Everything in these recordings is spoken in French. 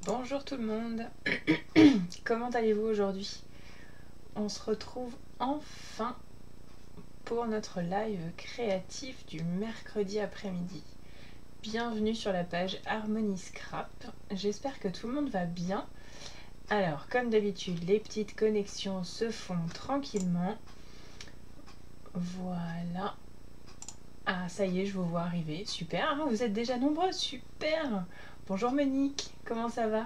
Bonjour tout le monde, comment allez-vous aujourd'hui? On se retrouve enfin pour notre live créatif du mercredi après-midi. Bienvenue sur la page Harmony Scrap, j'espère que tout le monde va bien. Alors comme d'habitude, les petites connexions se font tranquillement. Voilà. Ah ça y est, je vous vois arriver, super, ah, vous êtes déjà nombreux, super. Bonjour Monique, comment ça va?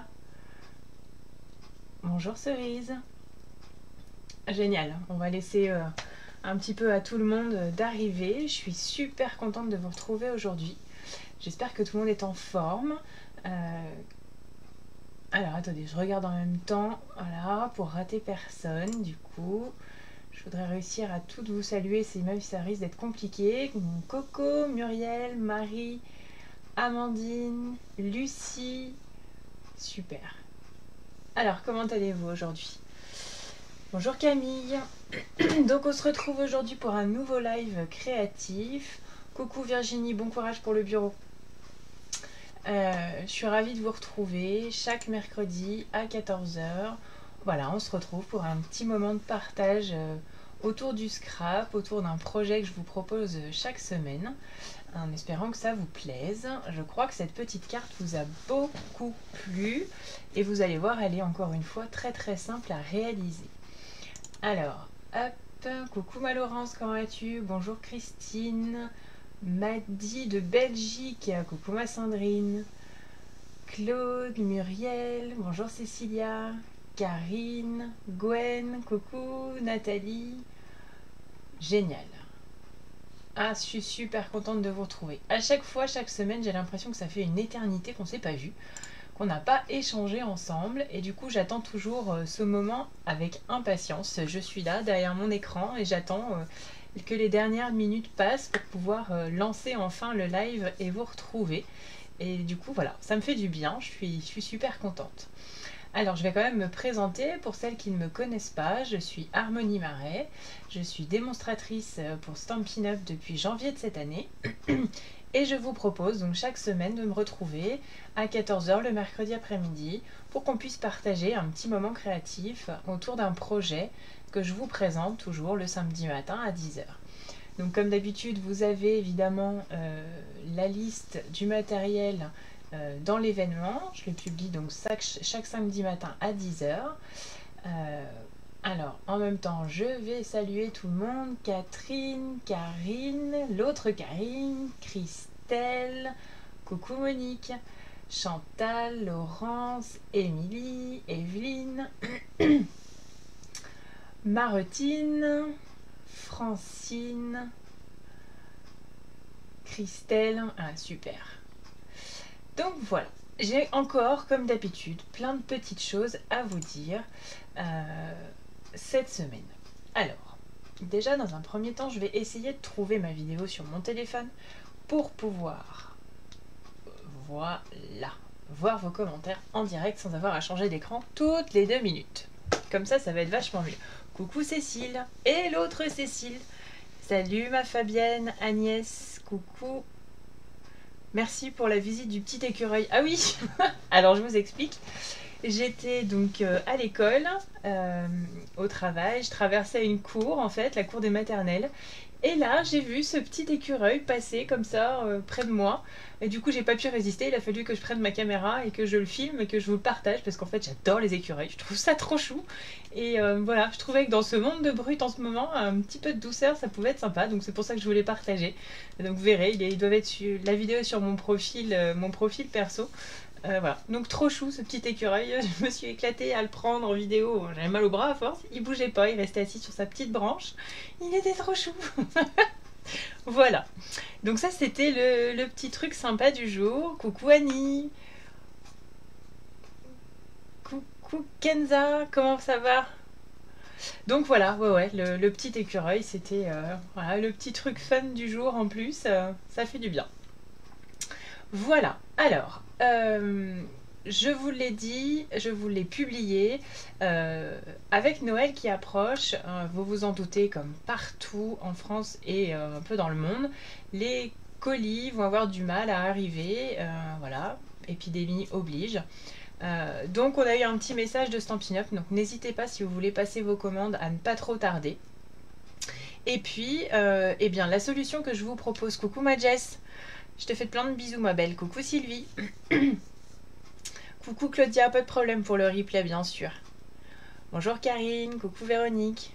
Bonjour Cerise. Génial, on va laisser un petit peu à tout le monde d'arriver. Je suis super contente de vous retrouver aujourd'hui. J'espère que tout le monde est en forme. Alors attendez, je regarde en même temps, voilà, pour rater personne du coup. Je voudrais réussir à toutes vous saluer, même si ça risque d'être compliqué. Coco, Muriel, Marie, Amandine, Lucie, super. Alors comment allez-vous aujourd'hui? Bonjour Camille. Donc on se retrouve aujourd'hui pour un nouveau live créatif. Coucou Virginie, bon courage pour le bureau. Je suis ravie de vous retrouver chaque mercredi à 14 h. Voilà, on se retrouve pour un petit moment de partage autour du scrap, autour d'un projet que je vous propose chaque semaine, en espérant que ça vous plaise. Je crois que cette petite carte vous a beaucoup plu et vous allez voir, elle est encore une fois très très simple à réaliser. Alors, hop, coucou ma Laurence, comment vas-tu? Bonjour Christine, Maddy de Belgique, coucou ma Sandrine, Claude, Muriel, bonjour Cécilia, Karine, Gwen, coucou Nathalie, génial. Ah, je suis super contente de vous retrouver. À chaque fois, chaque semaine, j'ai l'impression que ça fait une éternité qu'on ne s'est pas vu, qu'on n'a pas échangé ensemble, et du coup j'attends toujours ce moment avec impatience. Je suis là derrière mon écran et j'attends que les dernières minutes passent pour pouvoir lancer enfin le live et vous retrouver. Et du coup voilà, ça me fait du bien, je suis super contente. Alors je vais quand même me présenter pour celles qui ne me connaissent pas. Je suis Harmonie Marais, je suis démonstratrice pour Stampin' Up depuis janvier de cette année. Et je vous propose donc chaque semaine de me retrouver à 14 h le mercredi après-midi pour qu'on puisse partager un petit moment créatif autour d'un projet que je vous présente toujours le samedi matin à 10 h. Donc comme d'habitude, vous avez évidemment la liste du matériel dans l'événement. Je le publie donc chaque samedi matin à 10 h. Alors, en même temps, je vais saluer tout le monde. Catherine, Karine, l'autre Karine, Christelle, coucou Monique, Chantal, Laurence, Émilie, Evelyne, Martine, Francine, Christelle. Ah, super. Donc voilà, j'ai encore, comme d'habitude, plein de petites choses à vous dire cette semaine. Alors, déjà dans un premier temps, je vais essayer de trouver ma vidéo sur mon téléphone pour pouvoir, voilà, voir vos commentaires en direct sans avoir à changer d'écran toutes les 2 minutes. Comme ça va être vachement mieux. Coucou Cécile et l'autre Cécile. Salut ma Fabienne, Agnès, coucou. Merci pour la visite du petit écureuil. Ah oui, alors je vous explique. J'étais donc à l'école, au travail, je traversais une cour en fait, la cour des maternelles. Et là, j'ai vu ce petit écureuil passer comme ça près de moi. Et du coup, j'ai pas pu résister. Il a fallu que je prenne ma caméra et que je le filme et que je vous le partage parce qu'en fait, j'adore les écureuils. Je trouve ça trop chou. Et voilà, je trouvais que dans ce monde de brut en ce moment, un petit peu de douceur, ça pouvait être sympa. Donc c'est pour ça que je voulais partager. Et donc vous verrez, ils doivent être sur la vidéo sur mon profil perso. Voilà, donc trop chou ce petit écureuil, je me suis éclatée à le prendre en vidéo, j'avais mal au bras à force, il bougeait pas, il restait assis sur sa petite branche, il était trop chou. Voilà, donc ça c'était le petit truc sympa du jour. Coucou Annie, coucou Kenza, comment ça va? Donc voilà, ouais, le petit écureuil, c'était voilà, le petit truc fun du jour en plus, ça fait du bien. Voilà, alors, je vous l'ai dit, je vous l'ai publié, avec Noël qui approche, vous vous en doutez comme partout en France et un peu dans le monde, les colis vont avoir du mal à arriver, voilà, épidémie oblige. Donc on a eu un petit message de Stampin' Up, donc n'hésitez pas si vous voulez passer vos commandes à ne pas trop tarder. Et puis, eh bien, la solution que je vous propose, coucou ma Jess, je te fais plein de bisous ma belle, coucou Sylvie, coucou Claudia, pas de problème pour le replay bien sûr. Bonjour Karine, coucou Véronique.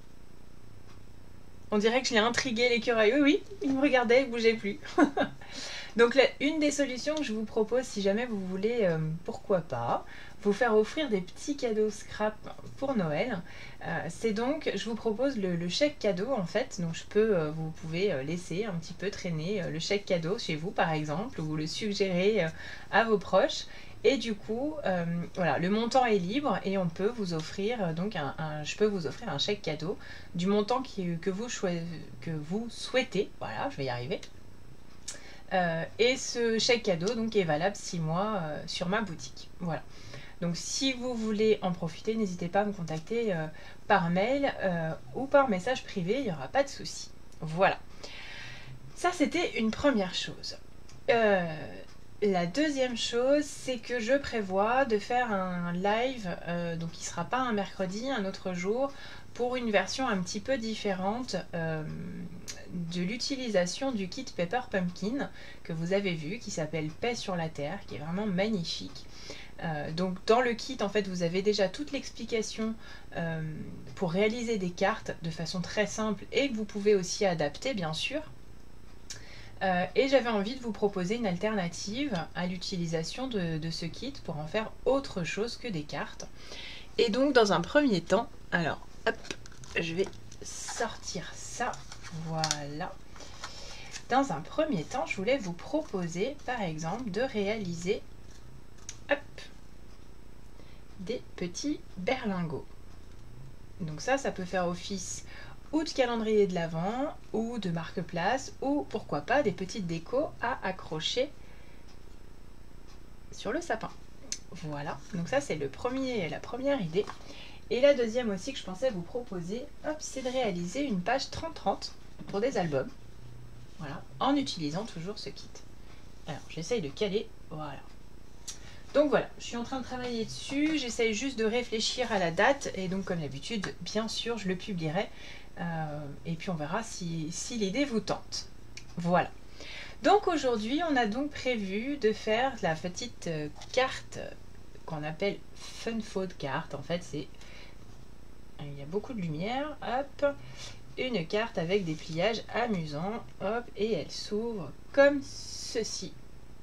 On dirait que je l'ai intrigué l'écureuil, oui oui, il me regardait, il bougeait plus. Donc une des solutions que je vous propose si jamais vous voulez, pourquoi pas, vous faire offrir des petits cadeaux scrap pour Noël, c'est donc, je vous propose le chèque cadeau en fait, donc vous pouvez laisser un petit peu traîner le chèque cadeau chez vous par exemple, ou le suggérer à vos proches. Et du coup, voilà, le montant est libre et on peut vous offrir, donc je peux vous offrir un chèque cadeau du montant que vous souhaitez, voilà, je vais y arriver. Et ce chèque cadeau donc est valable 6 mois sur ma boutique. Voilà. Donc si vous voulez en profiter, n'hésitez pas à me contacter par mail ou par message privé, il n'y aura pas de souci. Voilà. Ça c'était une première chose. La deuxième chose, c'est que je prévois de faire un live, donc il ne sera pas un mercredi, un autre jour, pour une version un petit peu différente de l'utilisation du kit Pepper Pumpkin que vous avez vu, qui s'appelle Paix sur la Terre, qui est vraiment magnifique. Donc dans le kit, en fait, vous avez déjà toute l'explication pour réaliser des cartes de façon très simple et que vous pouvez aussi adapter, bien sûr. Et j'avais envie de vous proposer une alternative à l'utilisation de ce kit pour en faire autre chose que des cartes. Et donc dans un premier temps, alors hop, je vais sortir ça, voilà. Dans un premier temps, je voulais vous proposer par exemple de réaliser hop, des petits berlingots. Donc ça peut faire office ou de calendrier de l'Avent, ou de marque-place, ou pourquoi pas des petites décos à accrocher sur le sapin. Voilà, donc ça c'est la première idée. Et la deuxième aussi que je pensais vous proposer, hop, c'est de réaliser une page 30-30 pour des albums. Voilà, en utilisant toujours ce kit. Alors j'essaye de caler, voilà. Donc voilà, je suis en train de travailler dessus, j'essaye juste de réfléchir à la date, et donc comme d'habitude, bien sûr, je le publierai. Et puis on verra si l'idée vous tente. Voilà. Donc aujourd'hui, on a donc prévu de faire la petite carte qu'on appelle Fun Fold Card. En fait, il y a beaucoup de lumière. Hop, une carte avec des pliages amusants. Hop, et elle s'ouvre comme ceci.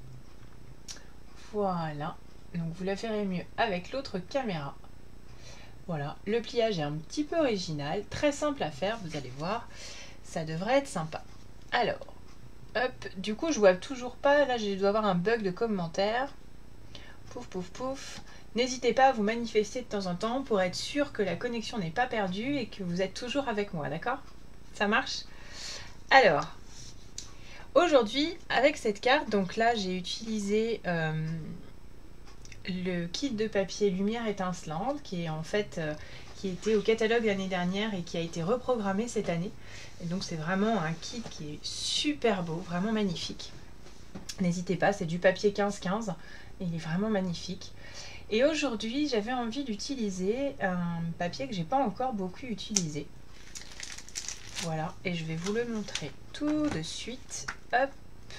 Voilà. Donc vous la ferez mieux avec l'autre caméra. Voilà, le pliage est un petit peu original, très simple à faire, vous allez voir, ça devrait être sympa. Alors, hop, du coup je vois toujours pas, là je dois avoir un bug de commentaire. Pouf, pouf, pouf. N'hésitez pas à vous manifester de temps en temps pour être sûr que la connexion n'est pas perdue et que vous êtes toujours avec moi, d'accord? Ça marche? Alors, aujourd'hui, avec cette carte, donc là j'ai utilisé le kit de papier lumière étincelante qui est en fait qui était au catalogue l'année dernière et qui a été reprogrammé cette année. Et donc c'est vraiment un kit qui est super beau, vraiment magnifique. N'hésitez pas, c'est du papier 15-15 et il est vraiment magnifique. Et aujourd'hui j'avais envie d'utiliser un papier que j'ai pas encore beaucoup utilisé. Voilà, et je vais vous le montrer tout de suite. Hop,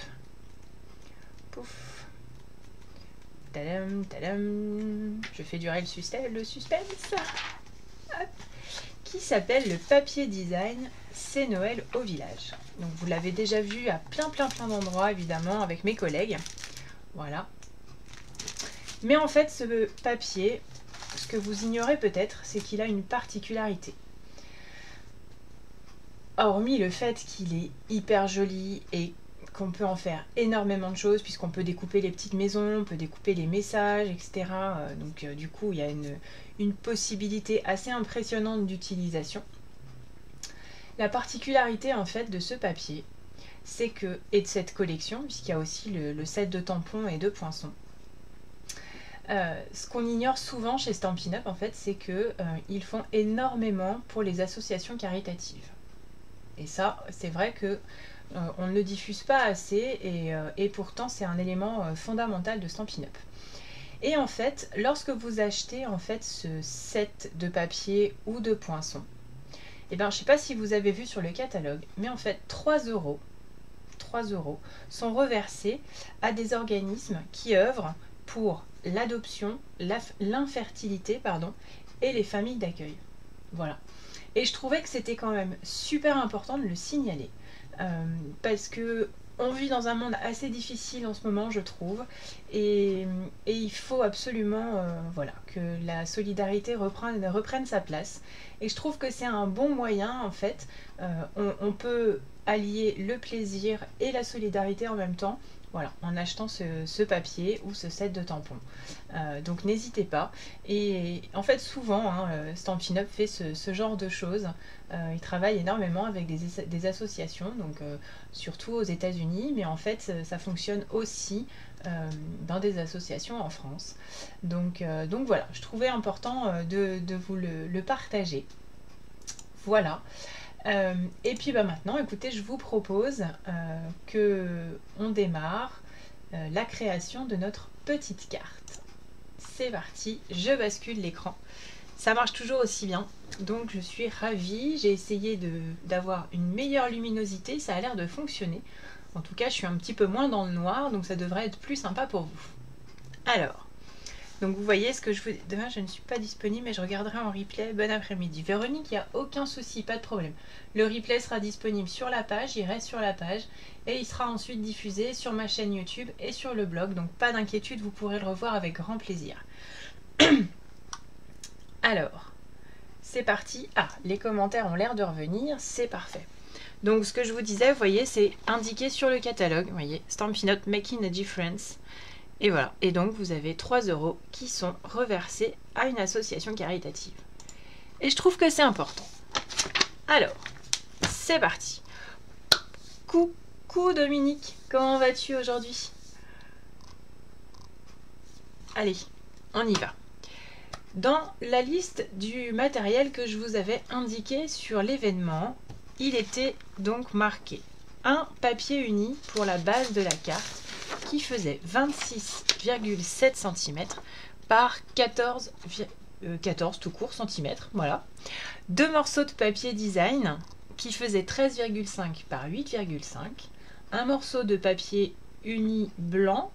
pouf. Tadam, tadam. Je fais durer le suspense. Hop. Qui s'appelle le papier design C'est Noël au village. Donc vous l'avez déjà vu à plein d'endroits évidemment avec mes collègues. Voilà. Mais en fait ce papier, ce que vous ignorez peut-être, c'est qu'il a une particularité. Hormis le fait qu'il est hyper joli et qu'on peut en faire énormément de choses puisqu'on peut découper les petites maisons, on peut découper les messages, etc. Donc du coup, il y a une possibilité assez impressionnante d'utilisation. La particularité en fait de ce papier, c'est que, et de cette collection, puisqu'il y a aussi le set de tampons et de poinçons, ce qu'on ignore souvent chez Stampin' Up en fait, c'est que ils font énormément pour les associations caritatives. Et ça, c'est vrai que On ne le diffuse pas assez et pourtant c'est un élément fondamental de Stampin' Up. Et en fait, lorsque vous achetez en fait ce set de papier ou de poinçons, et bien je ne sais pas si vous avez vu sur le catalogue, mais en fait 3 euros sont reversés à des organismes qui œuvrent pour l'adoption, l'infertilité, et les familles d'accueil. Voilà. Et je trouvais que c'était quand même super important de le signaler. Parce que on vit dans un monde assez difficile en ce moment, je trouve, et il faut absolument voilà, que la solidarité reprenne sa place. Et je trouve que c'est un bon moyen, en fait. On peut allier le plaisir et la solidarité en même temps, voilà, en achetant ce papier ou ce set de tampons. Donc n'hésitez pas. Et en fait, souvent, Stampin' Up fait ce genre de choses. Il travaille énormément avec des associations, donc surtout aux États-Unis, mais en fait, ça fonctionne aussi dans des associations en France. Donc voilà, je trouvais important de vous le partager. Voilà. Et puis maintenant, écoutez, je vous propose que on démarre la création de notre petite carte. C'est parti, je bascule l'écran. Ça marche toujours aussi bien, donc je suis ravie. J'ai essayé d'avoir une meilleure luminosité, ça a l'air de fonctionner. En tout cas, je suis un petit peu moins dans le noir, donc ça devrait être plus sympa pour vous. Alors, donc vous voyez ce que je vous... Demain, je ne suis pas disponible, mais je regarderai en replay. Bon après-midi. Véronique, il n'y a aucun souci, pas de problème. Le replay sera disponible sur la page, il reste sur la page, et il sera ensuite diffusé sur ma chaîne YouTube et sur le blog. Donc pas d'inquiétude, vous pourrez le revoir avec grand plaisir. Alors, c'est parti. Ah, les commentaires ont l'air de revenir, c'est parfait. Donc ce que je vous disais, vous voyez, c'est indiqué sur le catalogue. Vous voyez, Stampin' Up Making a Difference. Et voilà, et donc vous avez 3 euros qui sont reversés à une association caritative. Et je trouve que c'est important. Alors, c'est parti. Coucou Dominique, comment vas-tu aujourd'hui? Allez, on y va. Dans la liste du matériel que je vous avais indiqué sur l'événement, il était donc marqué un papier uni pour la base de la carte qui faisait 26,7 cm par 14 tout court centimètres, voilà. 2 morceaux de papier design qui faisaient 13,5 par 8,5. Un morceau de papier uni blanc,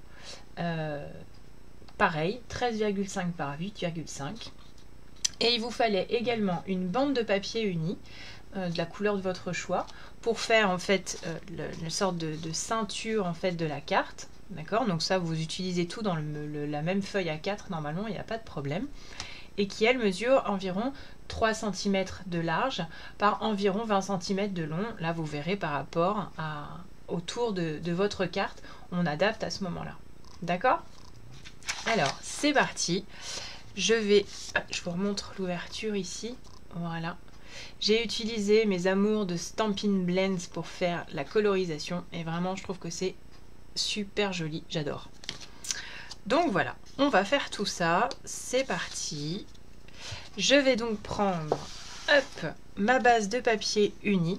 pareil, 13,5 par 8,5. Et il vous fallait également une bande de papier uni, de la couleur de votre choix, pour faire en fait une sorte de ceinture en fait de la carte. D'accord, donc ça vous utilisez tout dans la même feuille A4, normalement il n'y a pas de problème. Et qui elle mesure environ 3 cm de large par environ 20 cm de long. Là vous verrez par rapport au tour de votre carte, on adapte à ce moment-là. D'accord? Alors c'est parti. Je vous remontre l'ouverture ici. Voilà. J'ai utilisé mes amours de Stampin' Blends pour faire la colorisation et vraiment je trouve que c'est super joli, j'adore. Donc voilà, on va faire tout ça, c'est parti. Je vais donc prendre ma base de papier uni,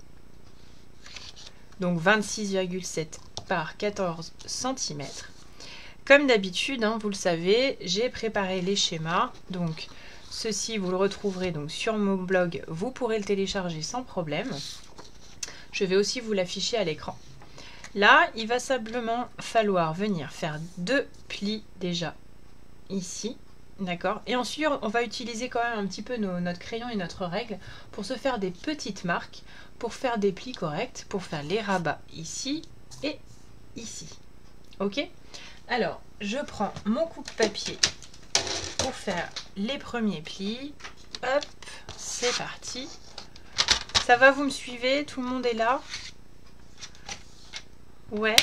donc 26,7 par 14 cm. Comme d'habitude, vous le savez, j'ai préparé les schémas, donc ceci vous le retrouverez donc sur mon blog, vous pourrez le télécharger sans problème. Je vais aussi vous l'afficher à l'écran. Là, il va simplement falloir venir faire 2 plis déjà ici, d'accord? Et ensuite, on va utiliser quand même un petit peu notre crayon et notre règle pour se faire des petites marques, pour faire des plis corrects, pour faire les rabats ici et ici. Ok? Alors, je prends mon coupe-papier pour faire les premiers plis. Hop, c'est parti. Ça va, vous me suivez? Tout le monde est là? Ouais.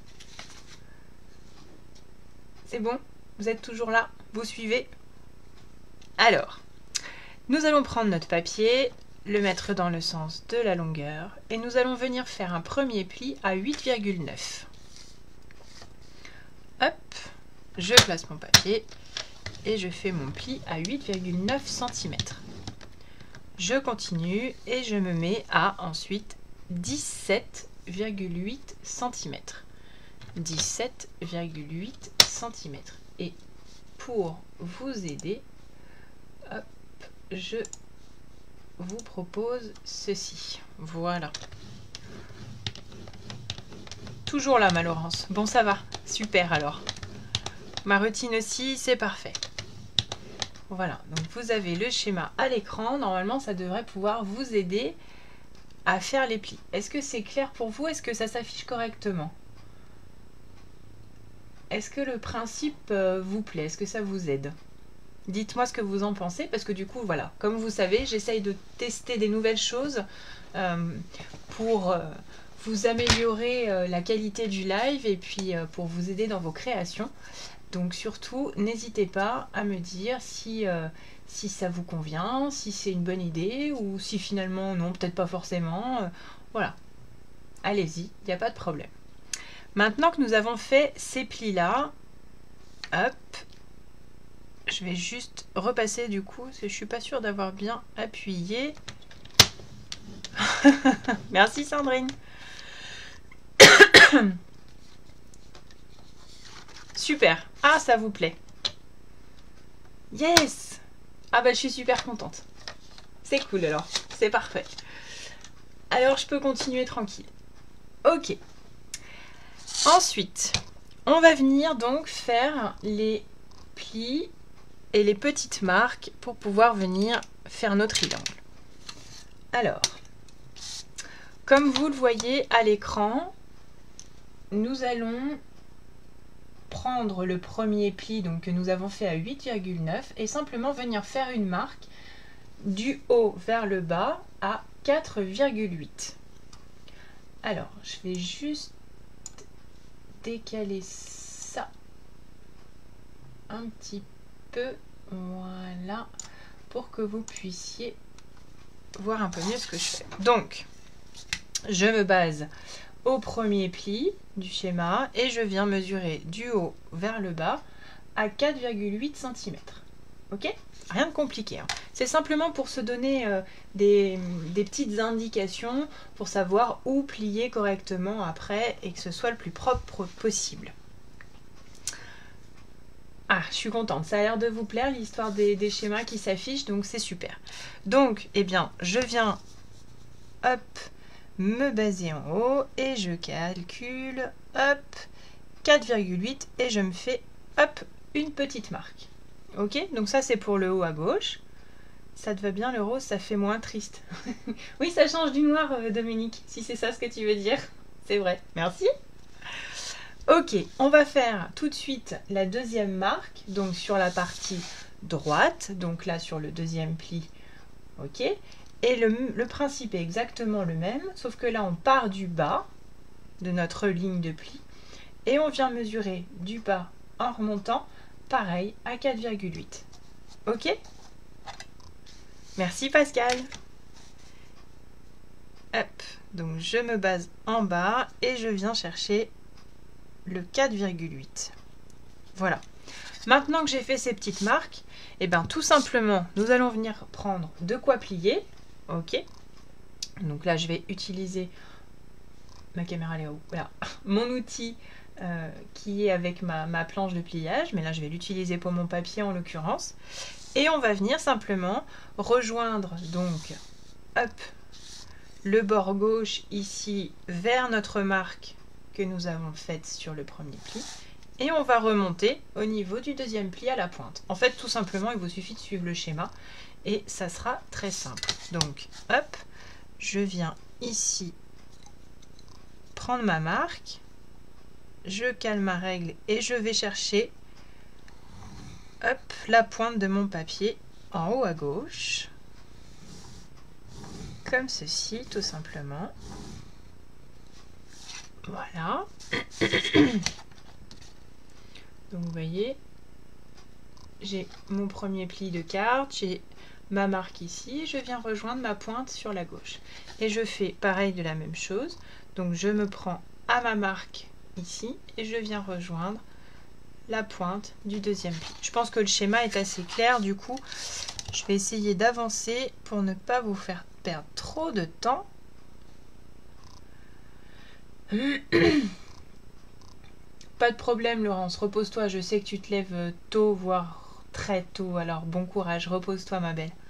C'est bon? Vous êtes toujours là? Vous suivez? Alors, nous allons prendre notre papier, le mettre dans le sens de la longueur et nous allons venir faire un premier pli à 8,9. Hop, je place mon papier et je fais mon pli à 8,9 cm. Je continue et je me mets à ensuite 17,5 17,8 cm. 17,8 cm. Et pour vous aider, hop, je vous propose ceci. Voilà. Toujours là, ma Laurence. Bon, ça va. Super, alors. Ma routine aussi, c'est parfait. Voilà. Donc, vous avez le schéma à l'écran. Normalement, ça devrait pouvoir vous aider à faire les plis. Est-ce que c'est clair pour vous? Est-ce que ça s'affiche correctement? Est-ce que le principe vous plaît? Est-ce que ça vous aide? Dites-moi ce que vous en pensez, parce que du coup, voilà, comme vous savez, j'essaye de tester des nouvelles choses pour vous améliorer la qualité du live et puis pour vous aider dans vos créations. Donc surtout, n'hésitez pas à me dire si, si ça vous convient, si c'est une bonne idée ou si finalement, non, peut-être pas forcément. Voilà, allez-y, il n'y a pas de problème. Maintenant que nous avons fait ces plis-là, hop, je vais juste repasser du coup, parce que je suis pas sûre d'avoir bien appuyé. Merci Sandrine. Super. Ah, ça vous plaît. Yes. Ah bah je suis super contente. C'est cool alors, c'est parfait. Alors je peux continuer tranquille. Ok. Ensuite, on va venir donc faire les plis et les petites marques pour pouvoir venir faire nos triangles. Alors, comme vous le voyez à l'écran, nous allons prendre le premier pli donc, que nous avons fait à 8,9 et simplement venir faire une marque du haut vers le bas à 4,8. Alors, je vais juste décaler ça un petit peu, voilà, pour que vous puissiez voir un peu mieux ce que je fais. Donc, je me base au premier pli du schéma et je viens mesurer du haut vers le bas à 4,8 cm. Ok? Rien de compliqué. Hein. C'est simplement pour se donner des petites indications pour savoir où plier correctement après et que ce soit le plus propre possible. Ah, je suis contente. Ça a l'air de vous plaire l'histoire des schémas qui s'affichent, donc c'est super. Donc, eh bien, je viens, hop, me baser en haut et je calcule, hop, 4,8 et je me fais, hop, une petite marque. Ok, donc ça c'est pour le haut à gauche. Ça te va bien le rose, ça fait moins triste. Oui, ça change du noir, Dominique, si c'est ça ce que tu veux dire. C'est vrai, merci. Ok, on va faire tout de suite la deuxième marque, donc sur la partie droite, donc là sur le deuxième pli, ok. Et le principe est exactement le même, sauf que là on part du bas de notre ligne de pli et on vient mesurer du bas en remontant, pareil, à 4,8. Ok? Merci Pascal. Hop, donc je me base en bas et je viens chercher le 4,8. Voilà. Maintenant que j'ai fait ces petites marques, et bien tout simplement, nous allons venir prendre de quoi plier. Ok. Donc là, je vais utiliser ma caméra Léo. Voilà, mon outil qui est avec ma planche de pliage, mais là je vais l'utiliser pour mon papier en l'occurrence. Et on va venir simplement rejoindre donc hop, le bord gauche ici vers notre marque que nous avons faite sur le premier pli. Et on va remonter au niveau du deuxième pli à la pointe. En fait, tout simplement, il vous suffit de suivre le schéma et ça sera très simple. Donc, hop, je viens ici prendre ma marque, je cale ma règle et je vais chercher hop, la pointe de mon papier en haut à gauche, comme ceci, tout simplement. Voilà. Donc vous voyez, j'ai mon premier pli de carte, j'ai ma marque ici, je viens rejoindre ma pointe sur la gauche. Et je fais pareil de la même chose. Donc je me prends à ma marque ici et je viens rejoindre la pointe du deuxième pli. Je pense que le schéma est assez clair, du coup je vais essayer d'avancer pour ne pas vous faire perdre trop de temps. Pas de problème Laurence, repose-toi, je sais que tu te lèves tôt, voire très tôt, alors bon courage, repose-toi ma belle.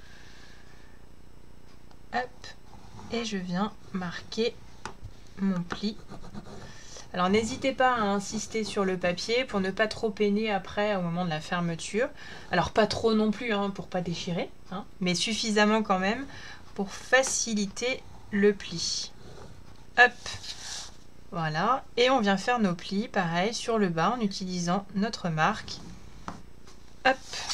Hop, et je viens marquer mon pli. Alors n'hésitez pas à insister sur le papier pour ne pas trop peiner après au moment de la fermeture. Alors pas trop non plus hein, pour pas déchirer, hein, mais suffisamment quand même pour faciliter le pli. Hop, voilà, et on vient faire nos plis, pareil, sur le bas en utilisant notre marque. Hop,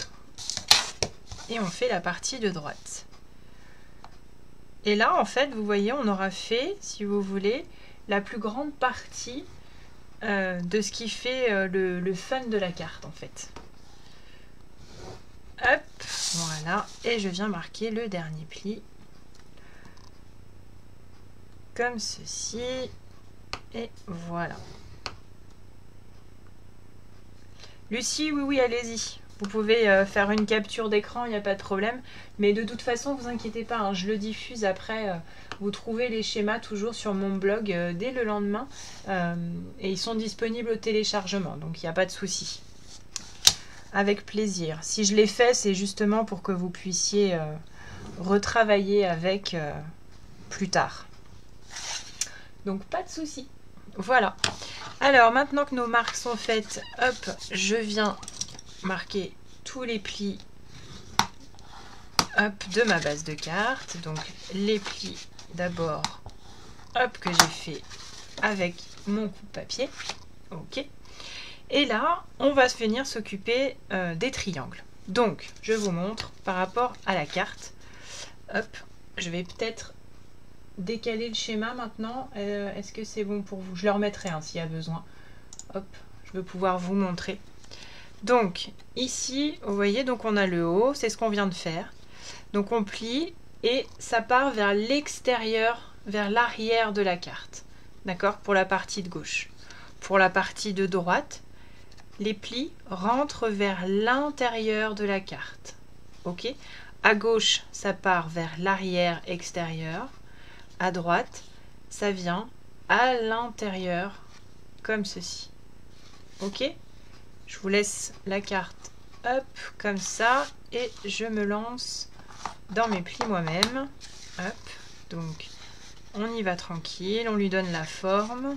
et on fait la partie de droite. Et là, en fait, vous voyez, on aura fait, si vous voulez, la plus grande partie de ce qui fait le fun de la carte, en fait. Hop, voilà, et je viens marquer le dernier pli. Comme ceci. Et voilà. Lucie, oui, allez-y. Vous pouvez faire une capture d'écran, il n'y a pas de problème. Mais de toute façon, vous inquiétez pas, hein, je le diffuse après. Vous trouvez les schémas toujours sur mon blog dès le lendemain. Et ils sont disponibles au téléchargement, donc il n'y a pas de souci. Avec plaisir. Si je l'ai fait, c'est justement pour que vous puissiez retravailler avec plus tard. Donc pas de souci. Voilà. Alors maintenant que nos marques sont faites, hop, je viens marquer tous les plis hop, de ma base de carte. Donc les plis d'abord hop, que j'ai fait avec mon coupe-papier. Ok. Et là, on va venir s'occuper des triangles. Donc, je vous montre par rapport à la carte. Hop, je vais peut-être décaler le schéma maintenant. Est-ce que c'est bon pour vous? Je le remettrai hein, s'il y a besoin. Hop, je veux pouvoir vous montrer. Donc ici, vous voyez, donc on a le haut, c'est ce qu'on vient de faire. Donc on plie et ça part vers l'extérieur, vers l'arrière de la carte. D'accord? Pour la partie de gauche. Pour la partie de droite, les plis rentrent vers l'intérieur de la carte. Ok? À gauche, ça part vers l'arrière extérieur. À droite, ça vient à l'intérieur, comme ceci. Ok? Je vous laisse la carte, hop, comme ça, et je me lance dans mes plis moi-même. Hop, donc on y va tranquille, on lui donne la forme.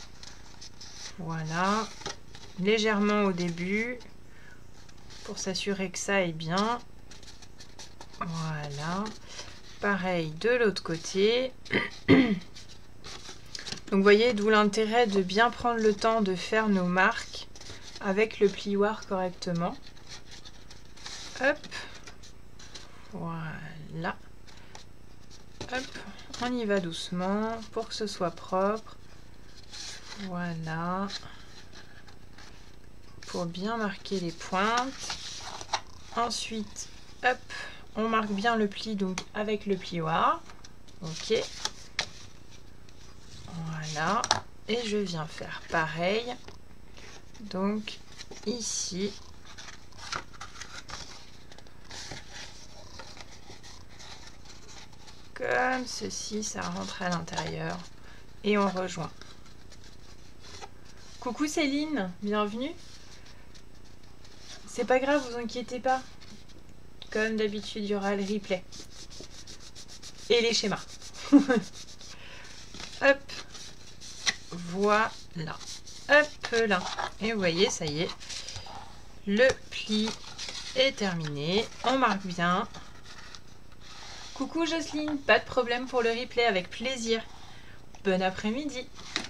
Voilà, légèrement au début, pour s'assurer que ça aille bien. Voilà. Pareil de l'autre côté. Donc vous voyez, d'où l'intérêt de bien prendre le temps de faire nos marques avec le plioir correctement. Hop. Voilà. Hop. On y va doucement pour que ce soit propre. Voilà. Pour bien marquer les pointes. Ensuite, hop. On marque bien le pli donc avec le plioir. Ok. Voilà. Et je viens faire pareil. Donc ici. Comme ceci, ça rentre à l'intérieur. Et on rejoint. Coucou Céline, bienvenue. C'est pas grave, vous inquiétez pas. Comme d'habitude, il y aura le replay. Et les schémas. Hop. Voilà. Hop là. Et vous voyez, ça y est. Le pli est terminé. On marque bien. Coucou Jocelyne, pas de problème pour le replay, avec plaisir. Bon après-midi.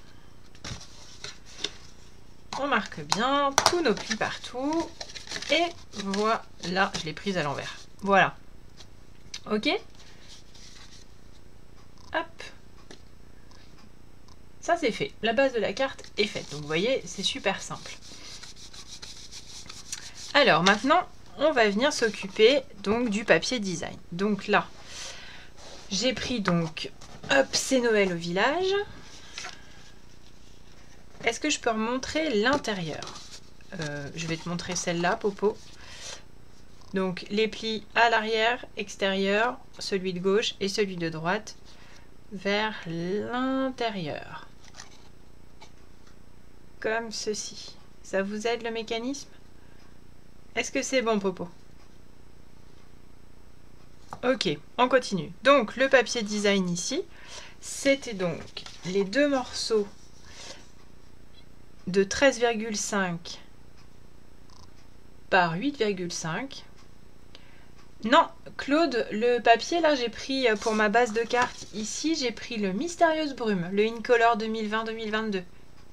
On marque bien tous nos plis partout. Et voilà, je l'ai prise à l'envers. Voilà. Ok? Hop. Ça c'est fait. La base de la carte est faite. Donc vous voyez, c'est super simple. Alors maintenant, on va venir s'occuper donc du papier design. Donc là, j'ai pris donc, hop, c'est Noël au village. Est-ce que je peux remontrer l'intérieur? Je vais te montrer celle-là, Popo. Donc les plis à l'arrière, extérieur, celui de gauche et celui de droite vers l'intérieur. comme ceci. Ça vous aide le mécanisme? Est-ce que c'est bon, Popo? Ok, on continue. Donc le papier design ici, c'était donc les deux morceaux de 13,5 par 8,5. Non, Claude, le papier là, j'ai pris pour ma base de cartes ici, j'ai pris le Mystérieuse Brume, le Incolor 2020-2022.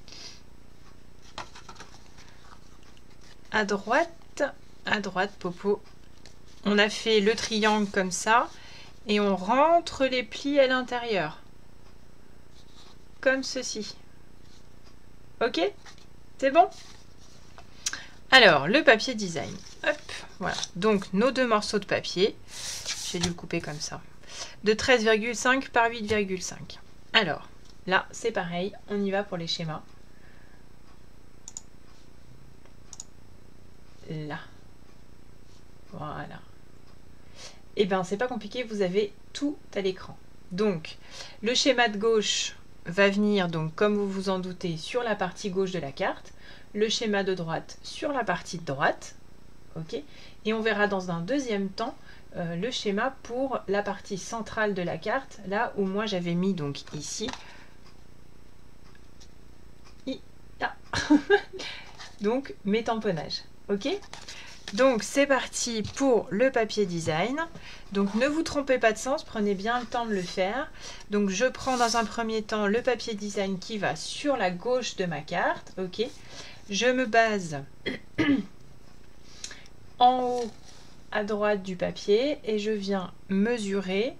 À droite, Popo. On a fait le triangle comme ça et on rentre les plis à l'intérieur. Comme ceci. Ok? C'est bon? Alors, le papier design. Hop, voilà. Donc, nos deux morceaux de papier. J'ai dû le couper comme ça. De 13,5 par 8,5. Alors, là, c'est pareil. On y va pour les schémas. Là. Voilà. Et bien, c'est pas compliqué. Vous avez tout à l'écran. Donc, le schéma de gauche va venir, donc, comme vous vous en doutez, sur la partie gauche de la carte. Le schéma de droite sur la partie de droite, ok, et on verra dans un deuxième temps le schéma pour la partie centrale de la carte, là où moi j'avais mis donc ici, donc mes tamponnages, ok. Donc c'est parti pour le papier design. Donc ne vous trompez pas de sens, prenez bien le temps de le faire. Donc je prends dans un premier temps le papier design qui va sur la gauche de ma carte, ok. Je me base en haut à droite du papier et je viens mesurer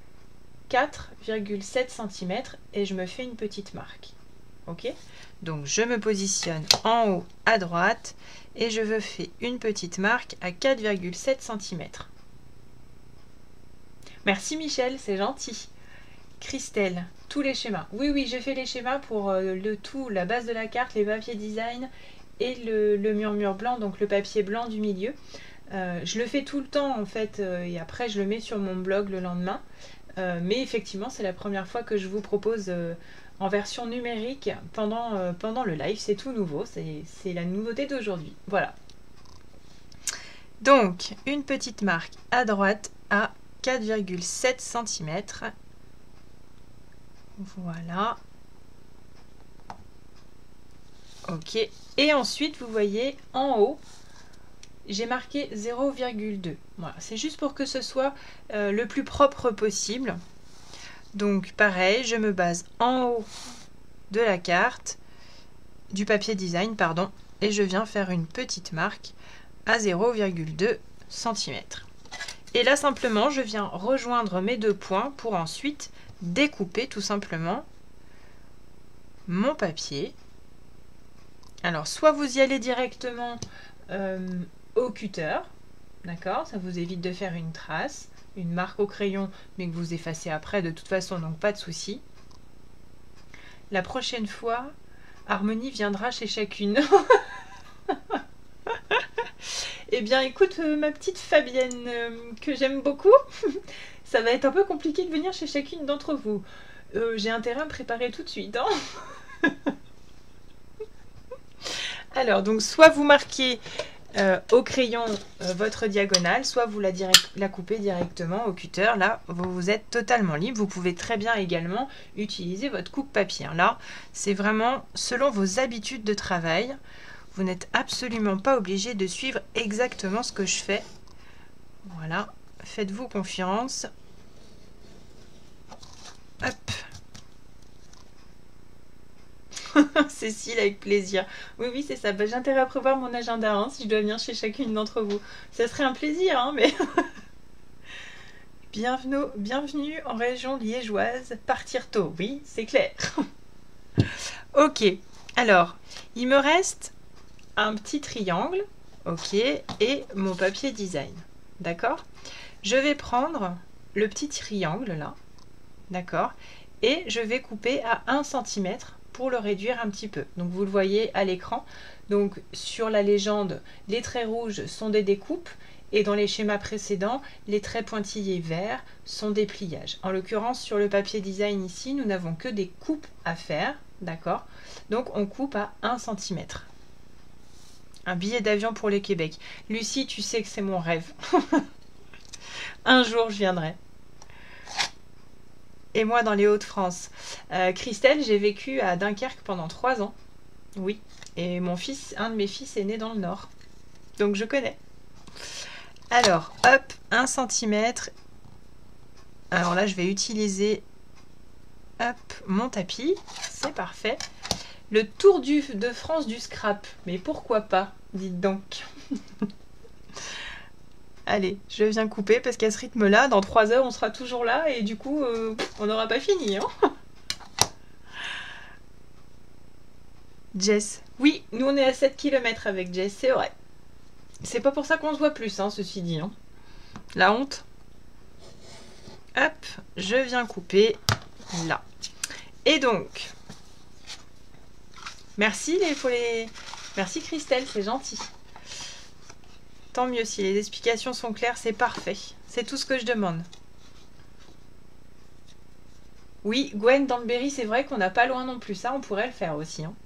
4,7 cm et je me fais une petite marque. Ok? Donc je me positionne en haut à droite et je me fais une petite marque à 4,7 cm. Merci Michel, c'est gentil. Christelle, tous les schémas. Oui, oui, j'ai fait les schémas pour le tout, la base de la carte, les papiers design et le murmure blanc, donc le papier blanc du milieu. Je le fais tout le temps en fait et après je le mets sur mon blog le lendemain. Mais effectivement, c'est la première fois que je vous propose en version numérique pendant le live. C'est tout nouveau, c'est la nouveauté d'aujourd'hui. Voilà. Donc, une petite marque à droite à 4,7 cm. Voilà. Ok. Et ensuite, vous voyez en haut, j'ai marqué 0,2. Voilà. C'est juste pour que ce soit le plus propre possible. Donc, pareil, je me base en haut de la carte, du papier design, pardon, et je viens faire une petite marque à 0,2 cm. Et là, simplement, je viens rejoindre mes deux points pour ensuite découper tout simplement mon papier. Alors, soit vous y allez directement au cutter, d'accord, ça vous évite de faire une trace, une marque au crayon, mais que vous effacez après de toute façon, donc pas de souci. La prochaine fois, Harmonie viendra chez chacune. Eh bien, écoute, ma petite Fabienne, que j'aime beaucoup, ça va être un peu compliqué de venir chez chacune d'entre vous. J'ai intérêt à me préparer tout de suite. Hein. Alors, donc, soit vous marquez au crayon votre diagonale, soit vous la coupez directement au cutter. Là, vous êtes totalement libre. Vous pouvez très bien également utiliser votre coupe-papier. Là, c'est vraiment selon vos habitudes de travail. Vous n'êtes absolument pas obligé de suivre exactement ce que je fais. Voilà, faites-vous confiance. Hop. Cécile, avec plaisir. Oui, oui, c'est ça. Bah, j'ai intérêt à prévoir mon agenda hein, si je dois venir chez chacune d'entre vous. Ça serait un plaisir, hein, mais... Bienvenue en région liégeoise. Partir tôt, oui, c'est clair. Ok, alors, il me reste un petit triangle, ok, et mon papier design, d'accord. Je vais prendre le petit triangle là, d'accord, et je vais couper à 1 cm pour le réduire un petit peu. Donc vous le voyez à l'écran. Donc sur la légende, les traits rouges sont des découpes et dans les schémas précédents, les traits pointillés verts sont des pliages. En l'occurrence, sur le papier design ici, nous n'avons que des coupes à faire, d'accord? Donc on coupe à 1 cm. Un billet d'avion pour le Québec. Lucie, tu sais que c'est mon rêve. Un jour, je viendrai. Et moi, dans les Hauts-de-France. Christelle, j'ai vécu à Dunkerque pendant 3 ans. Oui. Et mon fils, un de mes fils est né dans le Nord. Donc, je connais. Alors, hop, 1 cm. Alors là, je vais utiliser hop, mon tapis. C'est parfait. Le tour de France du scrap. Mais pourquoi pas, dites donc. Allez, je viens couper parce qu'à ce rythme-là, dans 3 heures, on sera toujours là et du coup, on n'aura pas fini. Hein. Jess. Oui, nous on est à 7 km avec Jess, c'est vrai. C'est pas pour ça qu'on se voit plus, hein, ceci dit. Hein. La honte. Hop, je viens couper là. Et donc, merci merci Christelle, c'est gentil. Tant mieux, si les explications sont claires, c'est parfait. C'est tout ce que je demande. Oui, Gwen dans le Berry, c'est vrai qu'on n'a pas loin non plus. Ça, on pourrait le faire aussi. Hein.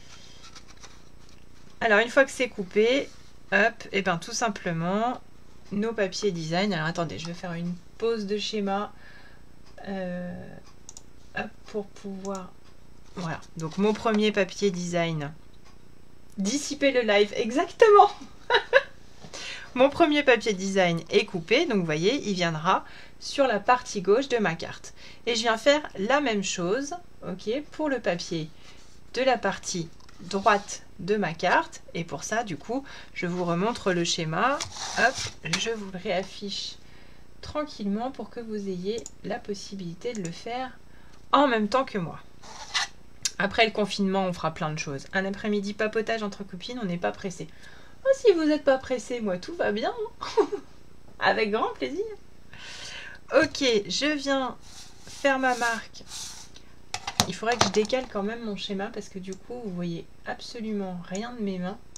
Alors, une fois que c'est coupé, hop, et bien tout simplement, nos papiers design. Alors, attendez, je vais faire une pause de schéma. Hop, pour pouvoir... Voilà, donc mon premier papier design. Dissiper le live, exactement. Mon premier papier design est coupé, donc vous voyez, il viendra sur la partie gauche de ma carte. Et je viens faire la même chose, ok, pour le papier de la partie droite de ma carte. Et pour ça, du coup, je vous remontre le schéma. Hop, je vous le réaffiche tranquillement pour que vous ayez la possibilité de le faire en même temps que moi. Après le confinement, on fera plein de choses. Un après-midi papotage entre copines, on n'est pas pressé. Oh, si vous n'êtes pas pressé, moi tout va bien. Avec grand plaisir. Ok, je viens faire ma marque. Il faudrait que je décale quand même mon schéma parce que du coup, vous voyez absolument rien de mes mains.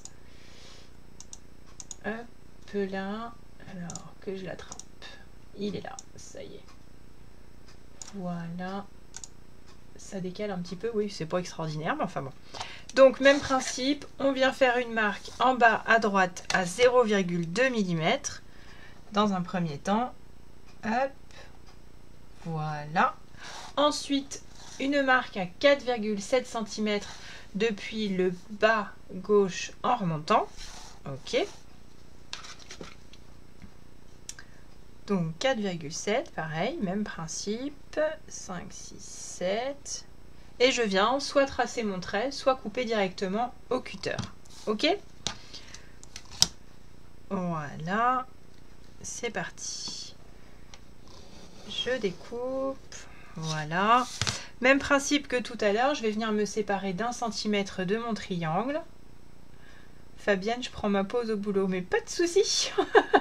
Hop là. Alors que je l'attrape. Il est là, ça y est. Voilà. Ça décale un petit peu, oui, c'est pas extraordinaire, mais enfin bon. Donc, même principe, on vient faire une marque en bas à droite à 0,2 mm. Dans un premier temps. Hop. Voilà. Ensuite, une marque à 4,7 cm depuis le bas gauche en remontant. Ok. Donc 4,7, pareil, même principe. 5, 6, 7. Et je viens soit tracer mon trait, soit couper directement au cutter. Ok? Voilà. C'est parti. Je découpe. Voilà. Même principe que tout à l'heure, je vais venir me séparer d'1 cm de mon triangle. Fabienne, je prends ma pause au boulot, mais pas de souci.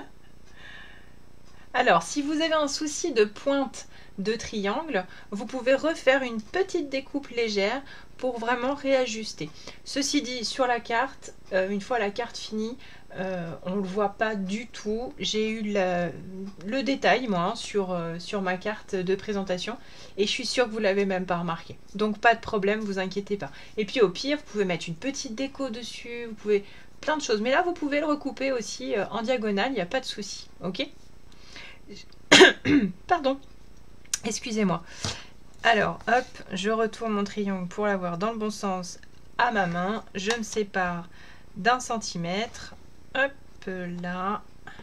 Alors, si vous avez un souci de pointe de triangle, vous pouvez refaire une petite découpe légère pour vraiment réajuster. Ceci dit, sur la carte, une fois la carte finie, on ne le voit pas du tout. J'ai eu le détail, moi, sur ma carte de présentation, et je suis sûre que vous ne l'avez même pas remarqué. Donc, pas de problème, vous inquiétez pas. Et puis, au pire, vous pouvez mettre une petite déco dessus, vous pouvez plein de choses. Mais là, vous pouvez le recouper aussi en diagonale, il n'y a pas de souci, ok ? Pardon, excusez-moi. Alors, hop, je retourne mon triangle pour l'avoir dans le bon sens à ma main. Je me sépare d'1 centimètre. Hop là.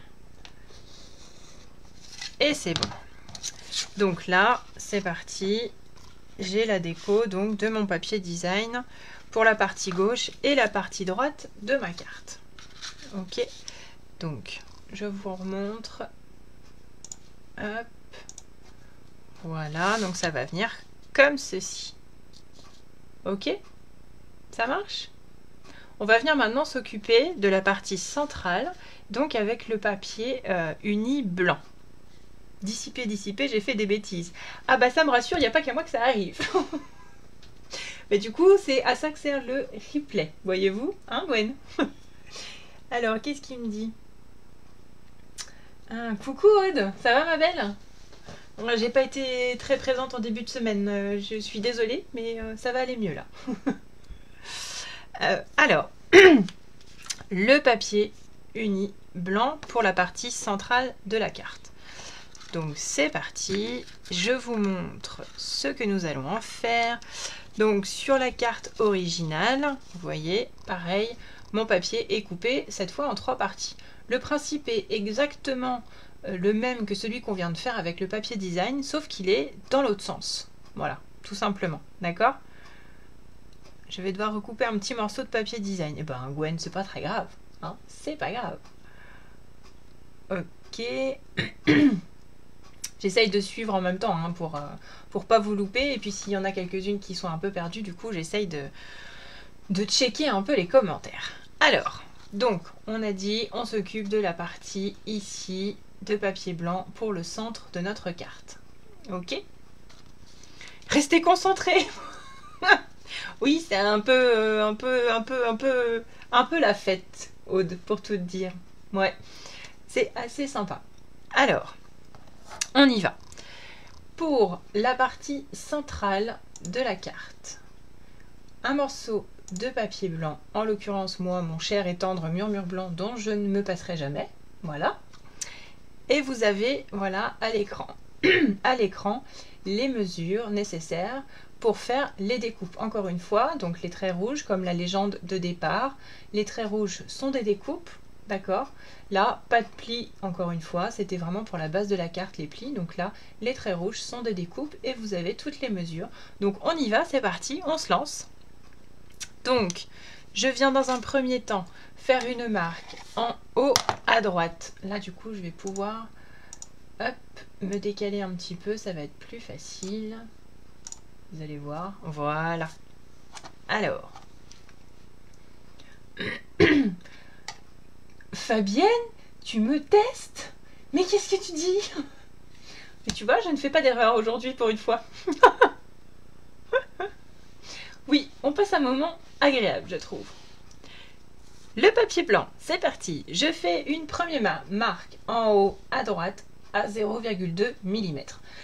Et c'est bon. Donc là, c'est parti. J'ai la déco donc de mon papier design pour la partie gauche et la partie droite de ma carte. Ok, donc je vous remontre. Hop. Voilà, donc ça va venir comme ceci. Ok? Ça marche? On va venir maintenant s'occuper de la partie centrale, donc avec le papier uni blanc. Dissiper, dissiper, j'ai fait des bêtises. Ah bah ça me rassure, il n'y a pas qu'à moi que ça arrive. Mais du coup, c'est à ça que sert le replay, voyez-vous? Hein, Gwen? Alors, qu'est-ce qu'il me dit? Ah, coucou Aude, ça va ma belle? J'ai pas été très présente en début de semaine, je suis désolée, mais ça va aller mieux là. Alors, le papier uni blanc pour la partie centrale de la carte. Donc c'est parti, je vous montre ce que nous allons en faire. Donc sur la carte originale, vous voyez, pareil, mon papier est coupé cette fois en 3 parties. Le principe est exactement le même que celui qu'on vient de faire avec le papier design, sauf qu'il est dans l'autre sens. Voilà, tout simplement, d'accord? Je vais devoir recouper un petit morceau de papier design. Et ben Gwen, c'est pas très grave, hein, c'est pas grave. Ok. J'essaye de suivre en même temps hein, pour pas vous louper. Et puis s'il y en a quelques-unes qui sont un peu perdues, du coup j'essaye de checker un peu les commentaires. Alors, donc on a dit on s'occupe de la partie ici de papier blanc pour le centre de notre carte. Ok? Restez concentrés. Oui, c'est un peu la fête, Aude, pour tout te dire. Ouais, c'est assez sympa. Alors, on y va. Pour la partie centrale de la carte, un morceau de papier blanc, en l'occurrence moi, mon cher et tendre murmure blanc dont je ne me passerai jamais. Voilà. Et vous avez, voilà, à l'écran, les mesures nécessaires pour faire les découpes. Encore une fois, donc les traits rouges, comme la légende de départ, les traits rouges sont des découpes, d'accord? Là, pas de plis, encore une fois, c'était vraiment pour la base de la carte, les plis. Donc là, les traits rouges sont des découpes et vous avez toutes les mesures. Donc on y va, c'est parti, on se lance. Donc, je viens dans un premier temps faire une marque en haut à droite. Là, du coup, je vais pouvoir hop, me décaler un petit peu, ça va être plus facile. Vous allez voir, voilà. Alors, Fabienne, tu me testes? Mais qu'est-ce que tu dis? Mais tu vois, je ne fais pas d'erreur aujourd'hui pour une fois. Oui, on passe un moment agréable, je trouve. Le papier blanc, c'est parti. Je fais une première marque en haut à droite à 0,2 mm.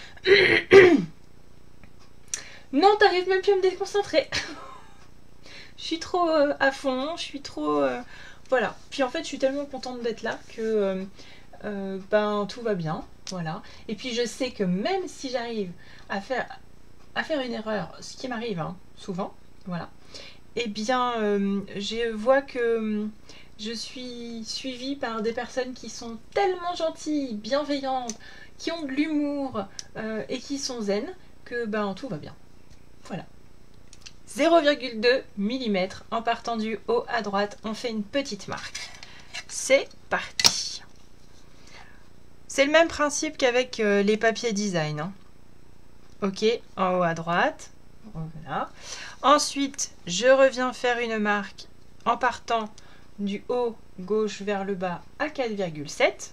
Non, t'arrives même plus à me déconcentrer. Je suis trop à fond, je suis trop... voilà. Puis en fait, je suis tellement contente d'être là que ben, tout va bien. Voilà. Et puis je sais que même si j'arrive à faire une erreur, ce qui m'arrive hein, souvent, voilà, eh bien, je vois que je suis suivie par des personnes qui sont tellement gentilles, bienveillantes, qui ont de l'humour et qui sont zen, que ben, tout va bien. Voilà. 0,2 mm en partant du haut à droite, on fait une petite marque. C'est parti. C'est le même principe qu'avec les papiers design. Hein. Ok, en haut à droite. Voilà. Ensuite, je reviens faire une marque en partant du haut gauche vers le bas à 4,7.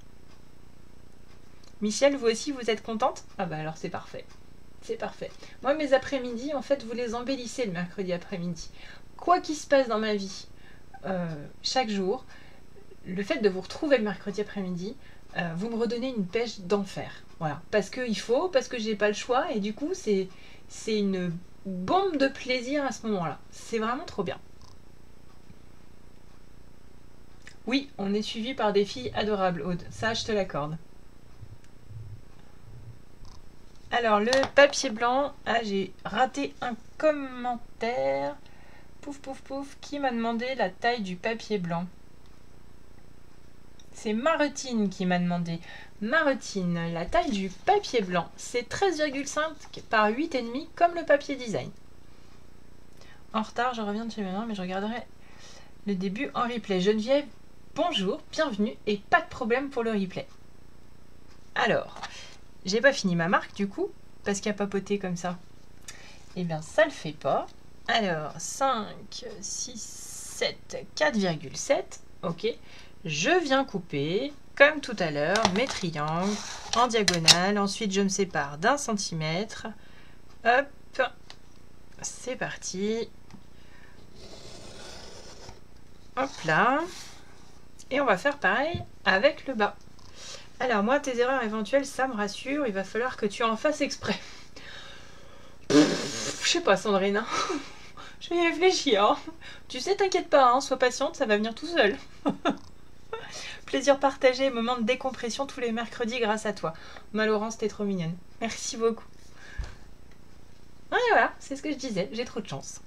Michel, vous aussi, vous êtes contente? Ah bah alors c'est parfait. C'est parfait. Moi, mes après-midi, en fait, vous les embellissez le mercredi après-midi. Quoi qu'il se passe dans ma vie, chaque jour, le fait de vous retrouver le mercredi après-midi, vous me redonnez une pêche d'enfer. Voilà. Parce qu'il faut, parce que j'ai pas le choix, et du coup, c'est une bombe de plaisir à ce moment-là. C'est vraiment trop bien. Oui, on est suivi par des filles adorables, Aude. Ça, je te l'accorde. Alors, le papier blanc, ah, j'ai raté un commentaire. Pouf, pouf, pouf, qui m'a demandé la taille du papier blanc? C'est Martine qui m'a demandé. Martine, la taille du papier blanc, c'est 13,5 par 8,5 comme le papier design. En retard, je reviens de chez mes mains, mais je regarderai le début en replay. Geneviève, bonjour, bienvenue et pas de problème pour le replay. Alors... j'ai pas fini ma marque du coup, parce qu'il a papoté comme ça. Eh bien, ça le fait pas. Alors, 5, 6, 7, 4,7. Ok. Je viens couper, comme tout à l'heure, mes triangles en diagonale. Ensuite, je me sépare d'1 centimètre. Hop. C'est parti. Hop là. Et on va faire pareil avec le bas. Alors moi, tes erreurs éventuelles, ça me rassure. Il va falloir que tu en fasses exprès. Je sais pas, Sandrine. Hein. Je vais y réfléchir. Hein. Tu sais, t'inquiète pas, hein, sois patiente, ça va venir tout seul. Plaisir partagé, moment de décompression tous les mercredis grâce à toi. Ma Laurence, t'es trop mignonne. Merci beaucoup. Et voilà, c'est ce que je disais, j'ai trop de chance.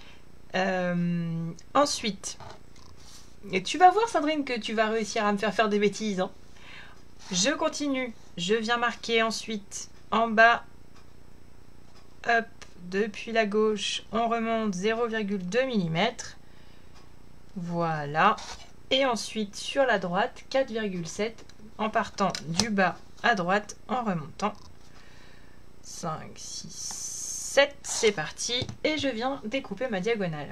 Ensuite, et tu vas voir, Sandrine, que tu vas réussir à me faire des bêtises. Hein. Je continue. Je viens marquer ensuite en bas. Hop, depuis la gauche, on remonte 0,2 mm. Voilà. Et ensuite, sur la droite, 4,7 en partant du bas à droite, en remontant. 5, 6, 7, c'est parti. Et je viens découper ma diagonale.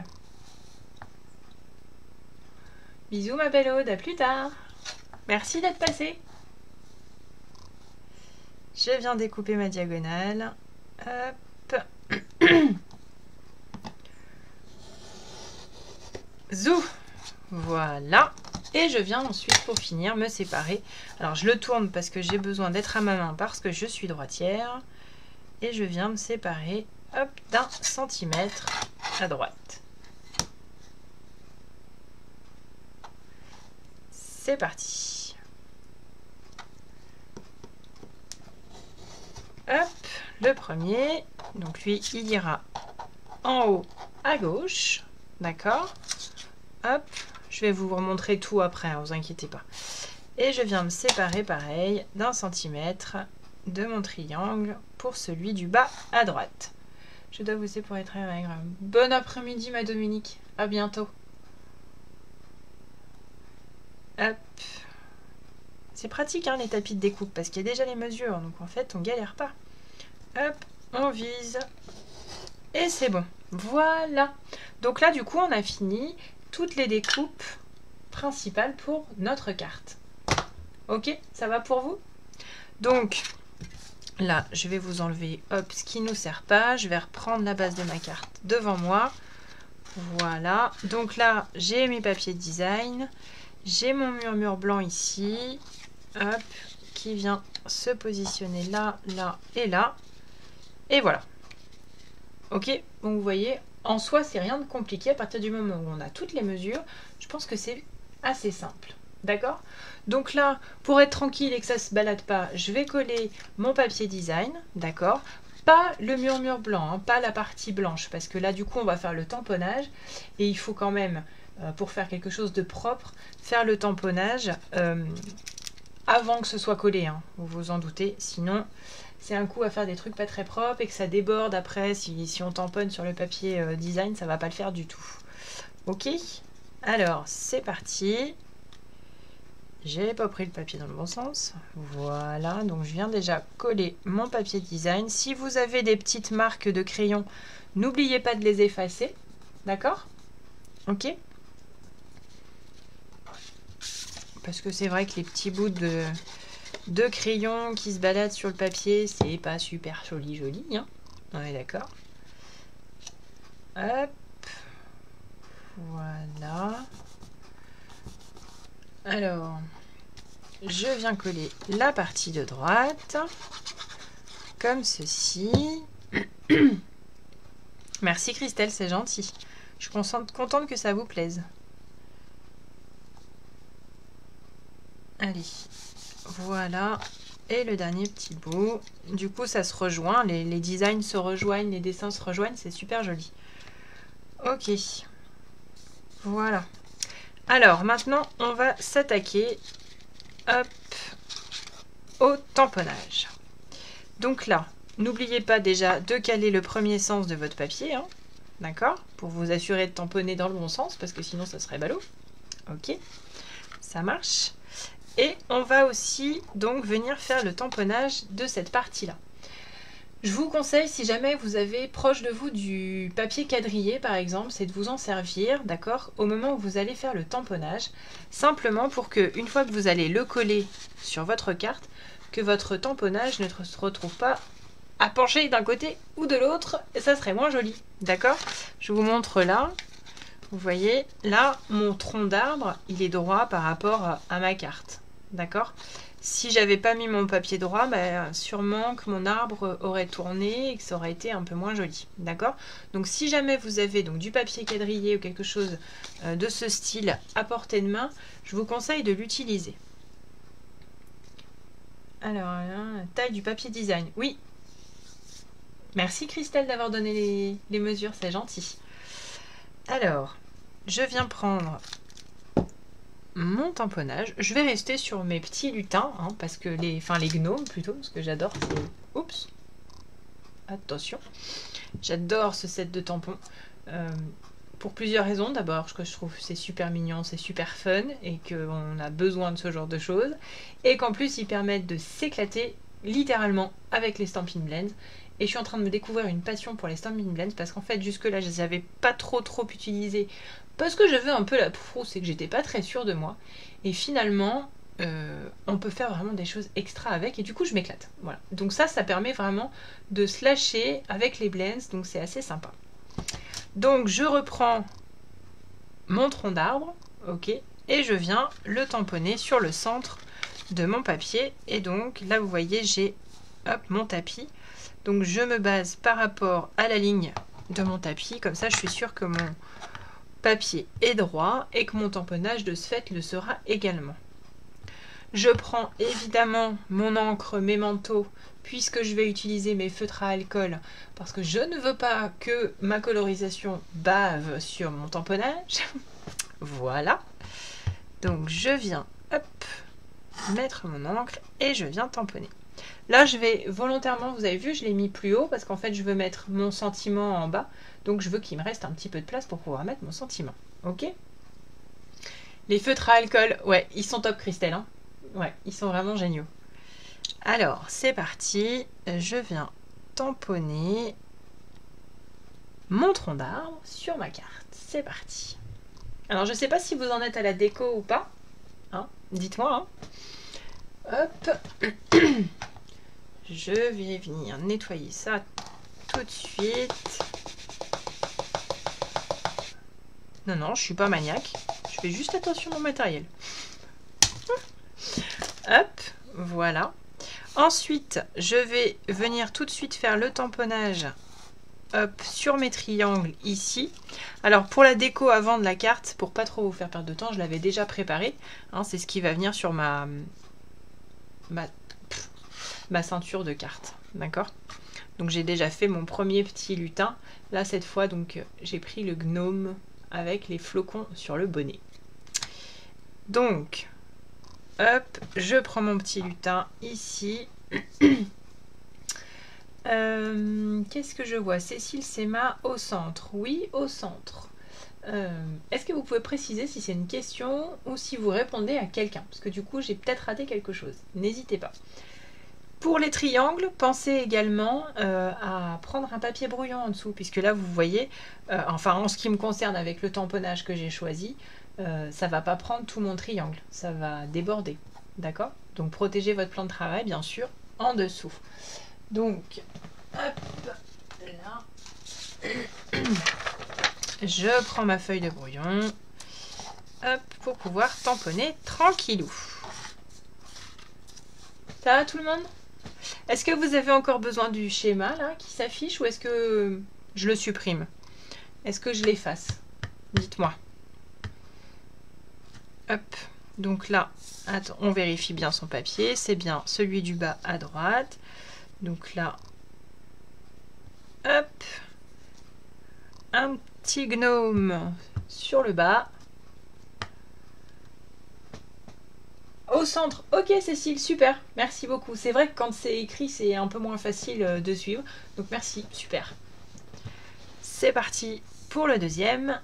Bisous ma belle Aude, à plus tard. Merci d'être passée. Je viens découper ma diagonale. Hop. Zou. Voilà. Et je viens ensuite, pour finir, me séparer. Alors, je le tourne parce que j'ai besoin d'être à ma main parce que je suis droitière. Et je viens me séparer, hop, d'1 centimètre à droite. C'est parti. Hop, le premier. Donc lui, il ira en haut à gauche. D'accord. Hop, je vais vous remontrer tout après, hein, vous inquiétez pas. Et je viens me séparer pareil d'1 centimètre de mon triangle pour celui du bas à droite. Je dois vous laisser pour être règle. Bon après-midi ma Dominique, à bientôt. Hop. C'est pratique hein, les tapis de découpe parce qu'il y a déjà les mesures, donc en fait on galère pas. Hop, on vise et c'est bon. Voilà. Donc là du coup on a fini toutes les découpes principales pour notre carte. Ok, ça va pour vous? Donc là je vais vous enlever hop ce qui nous sert pas. Je vais reprendre la base de ma carte devant moi. Voilà. Donc là j'ai mes papiers design. J'ai mon murmure blanc ici, hop, qui vient se positionner là, là et là. Et voilà. Ok, donc vous voyez, en soi, c'est rien de compliqué. À partir du moment où on a toutes les mesures, je pense que c'est assez simple. D'accord? Donc là, pour être tranquille et que ça ne se balade pas, je vais coller mon papier design, d'accord? Pas le murmure blanc, hein, pas la partie blanche, parce que là, du coup, on va faire le tamponnage. Et il faut quand même... pour faire quelque chose de propre, faire le tamponnage avant que ce soit collé, hein, vous vous en doutez, sinon c'est un coup à faire des trucs pas très propres et que ça déborde après, si on tamponne sur le papier design, ça va pas le faire du tout. Ok, alors c'est parti, j'ai pas pris le papier dans le bon sens, voilà, donc je viens déjà coller mon papier design. Si vous avez des petites marques de crayon, n'oubliez pas de les effacer, d'accord? Ok. Parce que c'est vrai que les petits bouts de crayon qui se baladent sur le papier, c'est pas super joli, hein. On est d'accord. Hop. Voilà. Alors, je viens coller la partie de droite. Comme ceci. Merci Christelle, c'est gentil. Je suis contente que ça vous plaise. Allez, voilà, et le dernier petit bout. Du coup, ça se rejoint, les designs se rejoignent, les dessins se rejoignent, c'est super joli. Ok, voilà. Alors, maintenant, on va s'attaquer, hop, au tamponnage. Donc là, n'oubliez pas déjà de caler le premier sens de votre papier, hein, d'accord? Pour vous assurer de tamponner dans le bon sens, parce que sinon, ça serait ballot. Ok, ça marche. Et on va aussi donc venir faire le tamponnage de cette partie-là. Je vous conseille, si jamais vous avez proche de vous du papier quadrillé par exemple, c'est de vous en servir, d'accord, au moment où vous allez faire le tamponnage, simplement pour que, une fois que vous allez le coller sur votre carte, que votre tamponnage ne se retrouve pas à pencher d'un côté ou de l'autre, et ça serait moins joli, d'accord? Je vous montre là. Vous voyez, là, mon tronc d'arbre, il est droit par rapport à ma carte. D'accord? Si j'avais pas mis mon papier droit, bah, sûrement que mon arbre aurait tourné et que ça aurait été un peu moins joli. D'accord? Donc si jamais vous avez donc du papier quadrillé ou quelque chose de ce style à portée de main, je vous conseille de l'utiliser. Alors, là, taille du papier design. Oui. Merci Christelle d'avoir donné les mesures, c'est gentil. Alors, je viens prendre mon tamponnage. Je vais rester sur mes petits lutins, hein, parce que les gnomes plutôt, parce que j'adore. Oups. Attention. J'adore ce set de tampons. Pour plusieurs raisons. D'abord, que je trouve c'est super mignon, c'est super fun, et qu'on a besoin de ce genre de choses. Et qu'en plus, ils permettent de s'éclater littéralement avec les Stampin' Blends. Et je suis en train de me découvrir une passion pour les Stampin' Blends, parce qu'en fait, jusque-là, je les avais pas trop utilisés, parce que j'avais un peu la frousse et que j'étais pas très sûre de moi. Et finalement, on peut faire vraiment des choses extra avec, et du coup, je m'éclate. Voilà. Donc ça permet vraiment de se lâcher avec les blends, donc c'est assez sympa. Donc je reprends mon tronc d'arbre, ok, et je viens le tamponner sur le centre de mon papier. Et donc là, vous voyez, j'ai mon tapis. Donc je me base par rapport à la ligne de mon tapis, comme ça je suis sûre que mon papier est droit et que mon tamponnage de ce fait le sera également. Je prends évidemment mon encre, mes manteaux, puisque je vais utiliser mes feutres à alcool, parce que je ne veux pas que ma colorisation bave sur mon tamponnage. Voilà. Donc je viens mettre mon encre et je viens tamponner. Là, je vais volontairement, vous avez vu, je l'ai mis plus haut parce qu'en fait, je veux mettre mon sentiment en bas. Donc, je veux qu'il me reste un petit peu de place pour pouvoir mettre mon sentiment. Ok? Les feutres à alcool, ouais, ils sont top, Christelle. Hein, ouais, ils sont vraiment géniaux. Alors, c'est parti. Je viens tamponner mon tronc d'arbre sur ma carte. C'est parti. Alors, je ne sais pas si vous en êtes à la déco ou pas. Hein, dites-moi. Hein. Hop. Je vais venir nettoyer ça tout de suite. Non, non, je suis pas maniaque. Je fais juste attention à mon matériel. Hop, voilà. Ensuite, je vais venir tout de suite faire le tamponnage sur mes triangles ici. Alors, pour la déco avant de la carte, pour pas trop vous faire perdre de temps, je l'avais déjà préparé. Hein, c'est ce qui va venir sur ma ceinture de carte, d'accord? Donc j'ai déjà fait mon premier petit lutin. Là cette fois donc j'ai pris le gnome avec les flocons sur le bonnet. Donc hop, je prends mon petit lutin ici. Qu'est-ce que je vois? Cécile Sema au centre. Oui, au centre. Est-ce que vous pouvez préciser si c'est une question ou si vous répondez à quelqu'un? Parce que du coup j'ai peut-être raté quelque chose. N'hésitez pas. Pour les triangles, pensez également à prendre un papier brouillon en dessous, puisque là vous voyez, enfin en ce qui me concerne avec le tamponnage que j'ai choisi, ça va pas prendre tout mon triangle, ça va déborder, d'accord? Donc protégez votre plan de travail bien sûr en dessous. Donc, hop, là, je prends ma feuille de brouillon, hop, pour pouvoir tamponner tranquillou. Ça va tout le monde? Est-ce que vous avez encore besoin du schéma là qui s'affiche ou est-ce que je le supprime? Est-ce que je l'efface? Dites-moi. Hop. Donc là, attends, on vérifie bien son papier. C'est bien celui du bas à droite. Donc là, hop. Un petit gnome sur le bas. Au centre, ok Cécile, super, merci beaucoup. C'est vrai que quand c'est écrit, c'est un peu moins facile de suivre. Donc merci, super. C'est parti pour le deuxième.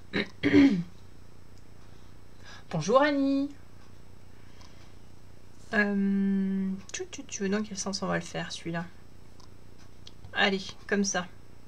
Bonjour Annie. Tu veux dans quel sens on va le faire celui-là? Allez, comme ça.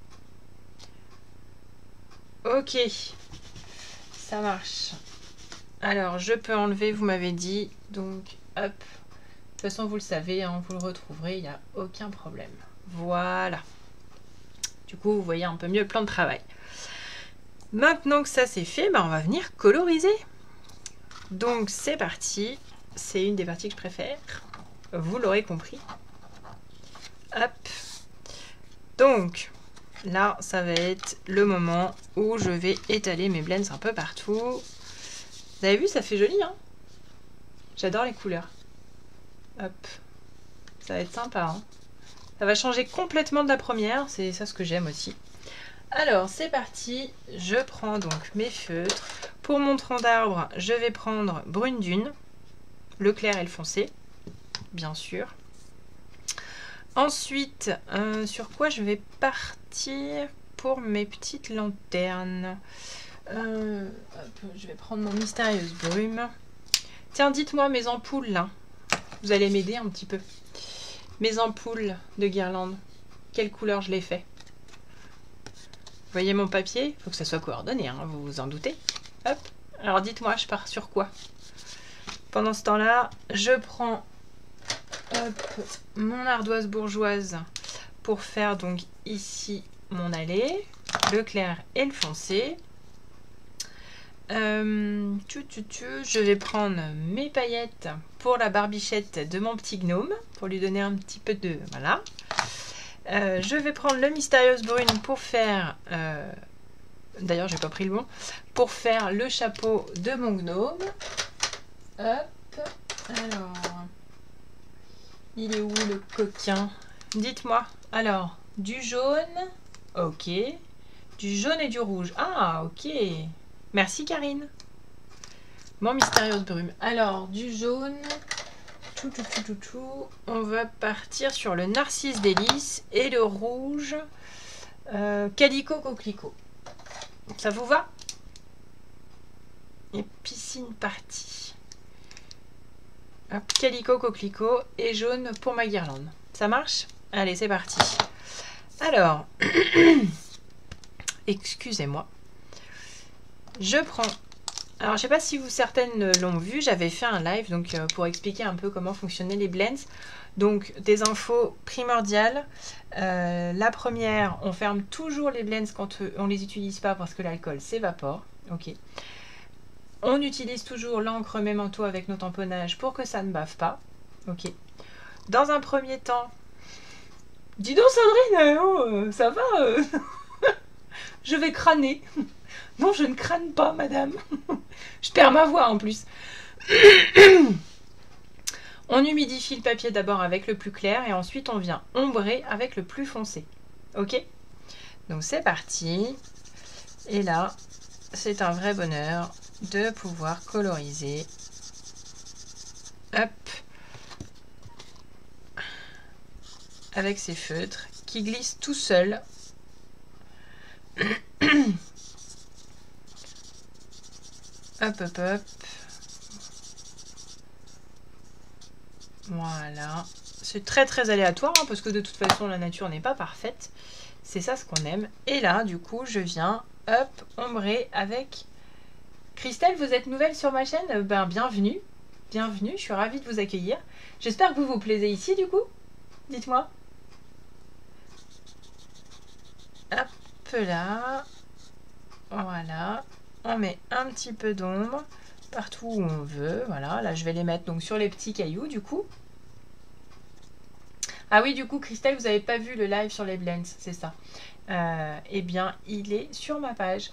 Ok, ça marche. Alors, je peux enlever, vous m'avez dit, donc hop. De toute façon, vous le savez, hein, vous le retrouverez, il n'y a aucun problème. Voilà. Du coup, vous voyez un peu mieux le plan de travail. Maintenant que ça c'est fait, on va venir coloriser. Donc, c'est parti. C'est une des parties que je préfère. vous l'aurez compris. Hop. Donc, là, ça va être le moment où je vais étaler mes blends un peu partout. Vous avez vu, ça fait joli, hein? J'adore les couleurs. Hop. Ça va être sympa, hein? Ça va changer complètement de la première, c'est ça ce que j'aime aussi. Alors, c'est parti. Je prends donc mes feutres. Pour mon tronc d'arbre, je vais prendre Brune Dune, le clair et le foncé, bien sûr. Ensuite, sur quoi je vais partir pour mes petites lanternes? Hop, je vais prendre mon Mystérieuse Brume. Tiens, dites-moi mes ampoules là. Vous allez m'aider un petit peu. Mes ampoules de guirlande, quelle couleur je les fais? Vous voyez mon papier? Il faut que ça soit coordonné, hein, vous vous en doutez. Hop. Alors dites-moi, je pars sur quoi? Pendant ce temps-là, je prends mon ardoise bourgeoise pour faire donc ici mon allée, le clair et le foncé. Je vais prendre mes paillettes pour la barbichette de mon petit gnome pour lui donner un petit peu de... Voilà. Je vais prendre le Mystérieuse Brune pour faire... D'ailleurs, j'ai pas pris le bon. Pour faire le chapeau de mon gnome. Hop. Alors... Il est où le coquin? Dites-moi. Alors, du jaune. Ok. Du jaune et du rouge. Ah, ok. Merci Karine. Mon Mystérieuse Brume. Alors, du jaune. On va partir sur le Narcisse Délice et le rouge. Calico Coquelicot. Ça vous va? Et piscine partie. Calico Coquelicot et jaune pour ma guirlande. Ça marche? Allez, c'est parti. Alors, excusez-moi. Je prends... Alors, je sais pas si certaines l'ont vu, j'avais fait un live donc pour expliquer un peu comment fonctionnaient les blends. Donc, des infos primordiales. La première, on ferme toujours les blends quand on les utilise pas parce que l'alcool s'évapore. Ok. On utilise toujours l'encre Memento avec nos tamponnages pour que ça ne bave pas. Ok. Dans un premier temps, dis donc Sandrine, ça va je vais crâner. Non, je ne crâne pas, madame. Je perds ma voix en plus. On humidifie le papier d'abord avec le plus clair et ensuite on vient ombrer avec le plus foncé. Ok? Donc c'est parti. Et là, c'est un vrai bonheur de pouvoir coloriser. Hop. Avec ces feutres qui glissent tout seuls. Hop, hop, hop. Voilà. C'est très très aléatoire hein, parce que de toute façon la nature n'est pas parfaite. C'est ça ce qu'on aime. Et là, du coup, je viens, hop, ombrer avec... Christelle, vous êtes nouvelle sur ma chaîne? Ben, bienvenue. Bienvenue, je suis ravie de vous accueillir. J'espère que vous vous plaisez ici, du coup. Dites-moi. Hop là. Voilà. On met un petit peu d'ombre partout où on veut. Voilà, là, je vais les mettre donc sur les petits cailloux, du coup. Ah oui, du coup, Christelle, vous n'avez pas vu le live sur les blends, c'est ça. Eh bien, il est sur ma page.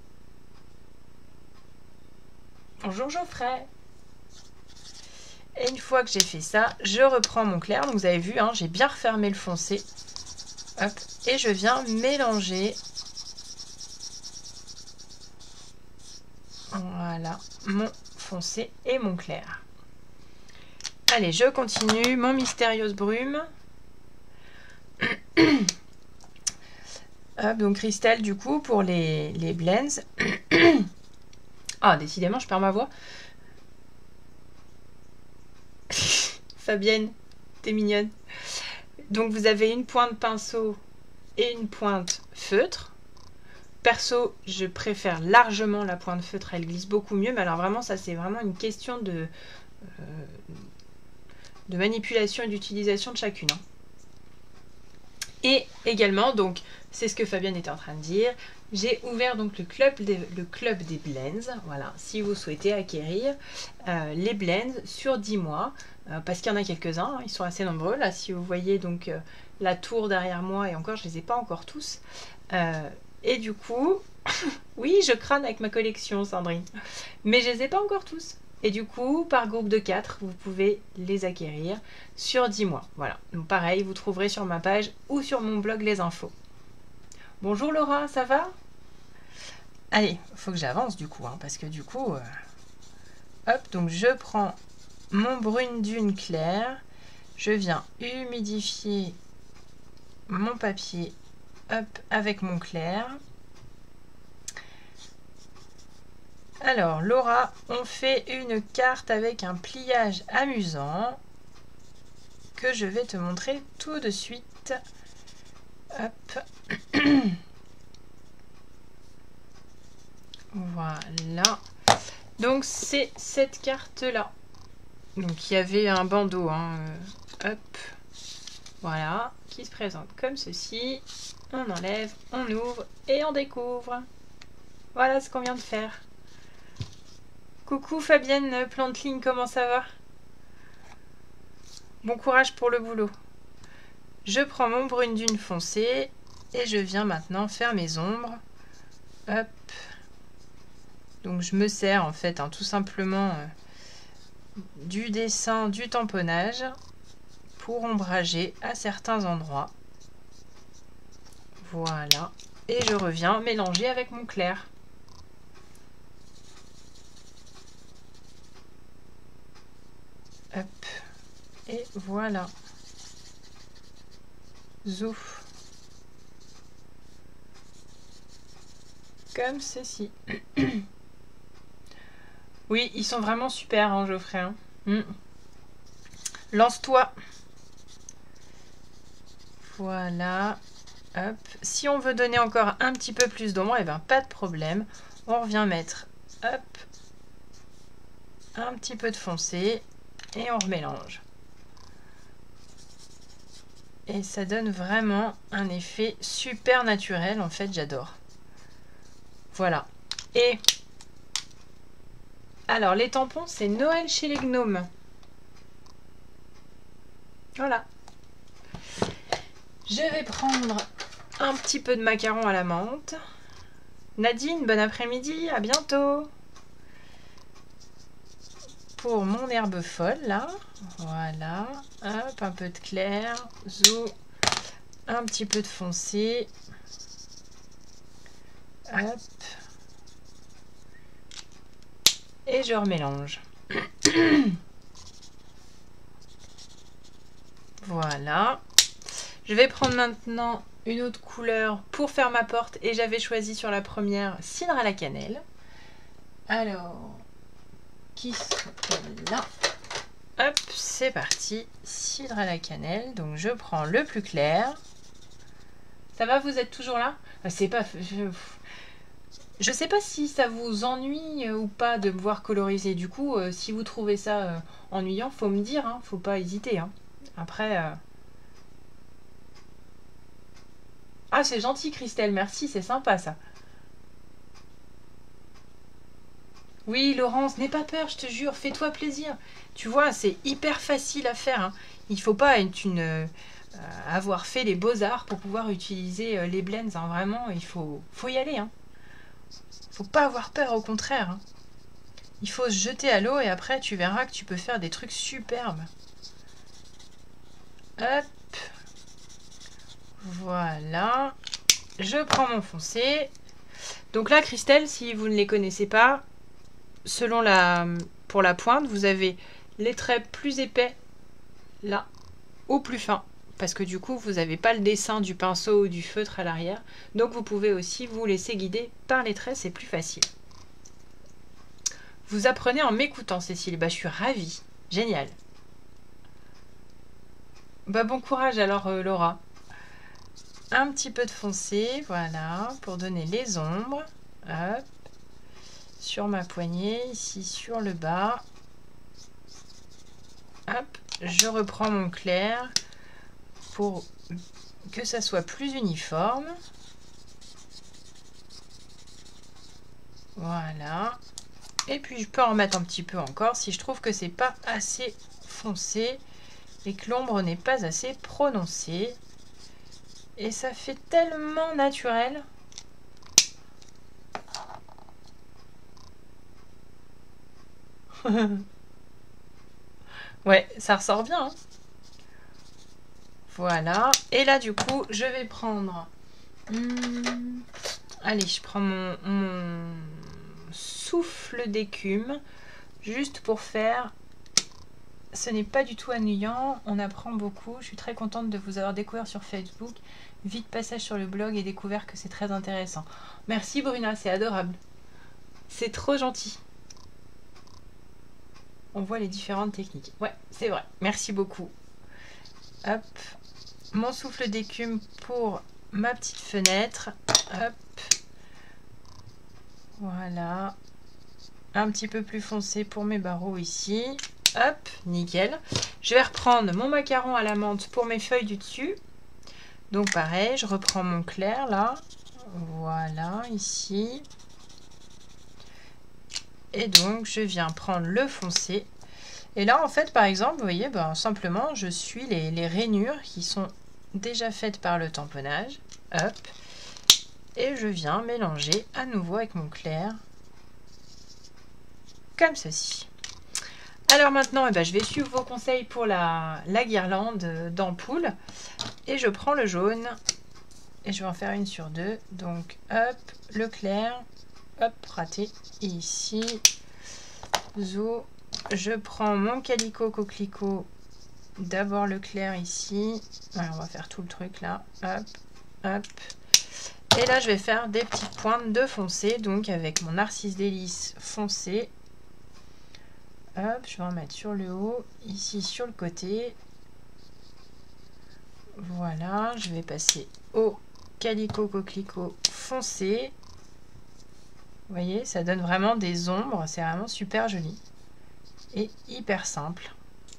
Bonjour Geoffrey. Et une fois que j'ai fait ça, je reprends mon clair. Donc vous avez vu, hein, j'ai bien refermé le foncé. Hop, et je viens mélanger. Voilà, mon foncé et mon clair. Allez, je continue. Mon Mystérieuse Brume. Hop, donc Christelle, du coup, pour les blends. Ah, décidément, je perds ma voix. Fabienne, t'es mignonne. Donc, vous avez une pointe pinceau et une pointe feutre. Perso, je préfère largement la pointe feutre, elle glisse beaucoup mieux. Mais alors, vraiment, ça, c'est vraiment une question de manipulation et d'utilisation de chacune. Hein. Et également, donc, c'est ce que Fabienne était en train de dire, j'ai ouvert donc le club des blends, voilà, si vous souhaitez acquérir les blends sur 10 mois, parce qu'il y en a quelques-uns, hein, ils sont assez nombreux, là, si vous voyez donc la tour derrière moi, et encore, je les ai pas encore tous, et du coup, oui, je crâne avec ma collection, Sandrine, mais je les ai pas encore tous. Et du coup, par groupe de 4, vous pouvez les acquérir sur 10 mois. Voilà, donc pareil, vous trouverez sur ma page ou sur mon blog les infos. Bonjour Laura, ça va? Allez, il faut que j'avance du coup, hein, parce que du coup... hop, donc je prends mon brune dune clair, je viens humidifier mon papier, hop, avec mon clair. Alors, Laura, on fait une carte avec un pliage amusant que je vais te montrer tout de suite. Hop. Voilà. Donc, c'est cette carte-là. Donc, il y avait un bandeau, hein, hop. Voilà, qui se présente comme ceci. On enlève, on ouvre et on découvre. Voilà ce qu'on vient de faire. Coucou Fabienne Plantline, comment ça va? Bon courage pour le boulot. Je prends mon brune dune foncé et je viens maintenant faire mes ombres. Hop. Donc je me sers en fait tout simplement du dessin, du tamponnage pour ombrager à certains endroits. Voilà. Et je reviens mélanger avec mon clair. Hop. Et voilà. Zouf. Comme ceci. Oui, ils sont vraiment super, hein, Geoffrey. Hein. Lance-toi. Voilà. Hop. Si on veut donner encore un petit peu plus d'ombre, eh ben, pas de problème. On revient mettre, hop, un petit peu de foncé et on remélange. Et ça donne vraiment un effet super naturel, en fait, j'adore. Voilà. Et alors, les tampons, c'est Noël chez les gnomes. Voilà. Je vais prendre un petit peu de macaron à la menthe. Nadine, bon après-midi, à bientôt. Pour mon herbe folle, là. Voilà. Hop, un peu de clair. Zou. Un petit peu de foncé. Hop. Et je remélange. Voilà. Je vais prendre maintenant une autre couleur pour faire ma porte. Et j'avais choisi sur la première cidre à la cannelle. Alors, qui sont là? Hop, c'est parti. Cidre à la cannelle. Donc je prends le plus clair. Ça va, vous êtes toujours là? C'est pas... Je sais pas si ça vous ennuie ou pas de me voir coloriser. Du coup, si vous trouvez ça ennuyant, faut me dire, hein, faut pas hésiter. Hein. Après... Ah, c'est gentil, Christelle, merci, c'est sympa ça. Oui, Laurence, n'aie pas peur, je te jure, fais-toi plaisir. Tu vois, c'est hyper facile à faire. Hein. Il faut pas avoir fait les beaux-arts pour pouvoir utiliser les blends. Hein. Vraiment, il faut y aller. Hein. Faut pas avoir peur, au contraire. Hein. Il faut se jeter à l'eau et après, tu verras que tu peux faire des trucs superbes. Hop. Voilà. Je prends mon foncé. Donc là, Christelle, si vous ne les connaissez pas, selon pour la pointe, vous avez les traits plus épais là ou plus fins. Parce que du coup, vous n'avez pas le dessin du pinceau ou du feutre à l'arrière. Donc vous pouvez aussi vous laisser guider par les traits, c'est plus facile. Vous apprenez en m'écoutant, Cécile. Bah, je suis ravie. Génial. Bah, bon courage alors, Laura. Un petit peu de foncé, voilà, pour donner les ombres. Hop. Sur ma poignée, ici sur le bas. Hop. Je reprends mon clair pour que ça soit plus uniforme. Voilà. Et puis je peux en mettre un petit peu encore si je trouve que c'est pas assez foncé et que l'ombre n'est pas assez prononcée. Et ça fait tellement naturel. Ouais, ça ressort bien, hein. Voilà. Et là, du coup, je vais prendre... allez, je prends mon souffle d'écume. Juste pour faire... Ce n'est pas du tout ennuyant. On apprend beaucoup. Je suis très contente de vous avoir découvert sur Facebook. Vite passage sur le blog et découvert que c'est très intéressant. Merci Bruna, c'est adorable. C'est trop gentil. On voit les différentes techniques. Ouais, c'est vrai. Merci beaucoup. Hop. Mon souffle d'écume pour ma petite fenêtre. Hop. Voilà. Un petit peu plus foncé pour mes barreaux ici. Hop, nickel. Je vais reprendre mon macaron à la menthe pour mes feuilles du dessus. Donc pareil, je reprends mon clair là. Voilà, ici. Et donc, je viens prendre le foncé. Et là, en fait, par exemple, vous voyez, ben, simplement, je suis les rainures qui sont déjà faites par le tamponnage. Hop. Et je viens mélanger à nouveau avec mon clair. Comme ceci. Alors maintenant, eh ben, je vais suivre vos conseils pour la guirlande d'ampoule. Et je prends le jaune. Et je vais en faire une sur deux. Donc, hop, le clair. Hop, raté. Et ici, zo. Je prends mon calico coquelicot. D'abord le clair ici. Alors, on va faire tout le truc là. Hop, hop. Et là, je vais faire des petites pointes de foncé. Donc, avec mon narcisse délice foncé. Hop, je vais en mettre sur le haut. Ici, sur le côté. Voilà, je vais passer au calico coquelicot foncé. Vous voyez, ça donne vraiment des ombres. C'est vraiment super joli. Et hyper simple.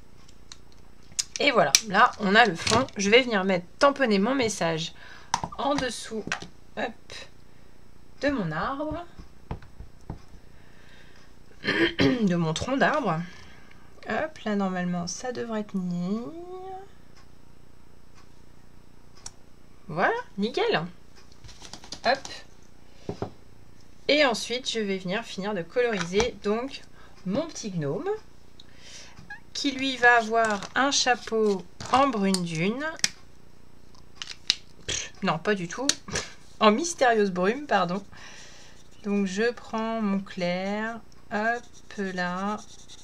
Et voilà, là, on a le fond. Je vais venir tamponner mon message en dessous, hop, de mon arbre. De mon tronc d'arbre. Hop, là, normalement, ça devrait tenir. Voilà, nickel. Hop. Et ensuite, je vais venir finir de coloriser donc mon petit gnome qui lui va avoir un chapeau en brune dune. Non, pas du tout. En mystérieuse brume, pardon. Donc, je prends mon clair. Hop là.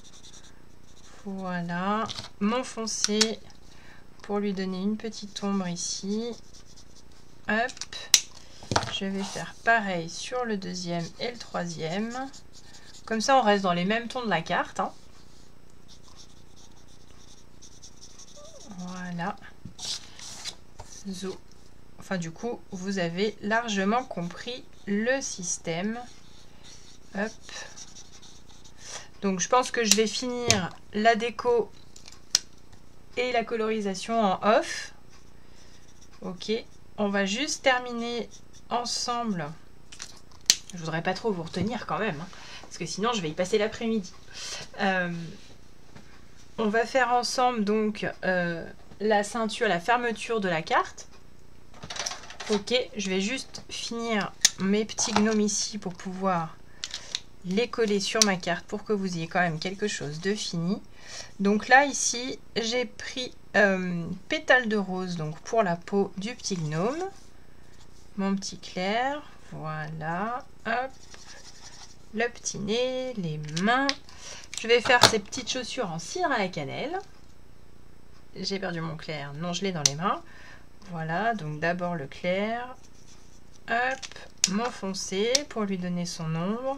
Voilà. Mon foncé pour lui donner une petite ombre ici. Hop. Je vais faire pareil sur le deuxième et le troisième. Comme ça, on reste dans les mêmes tons de la carte, hein. Voilà. Zo. Enfin, du coup, vous avez largement compris le système. Hop. Donc, je pense que je vais finir la déco et la colorisation en off. Ok. On va juste terminer ensemble. Je voudrais pas trop vous retenir quand même, hein, parce que sinon, je vais y passer l'après-midi. On va faire ensemble donc la ceinture, la fermeture de la carte. Ok, je vais juste finir mes petits gnomes ici pour pouvoir les coller sur ma carte pour que vous ayez quand même quelque chose de fini. Donc là, ici, j'ai pris pétale de rose donc pour la peau du petit gnome. Mon petit clair, voilà. Hop, le petit nez, les mains. Je vais faire ces petites chaussures en cire à la cannelle. J'ai perdu mon clair, non, je l'ai dans les mains. Voilà, donc d'abord le clair. Hop, mon foncé pour lui donner son ombre.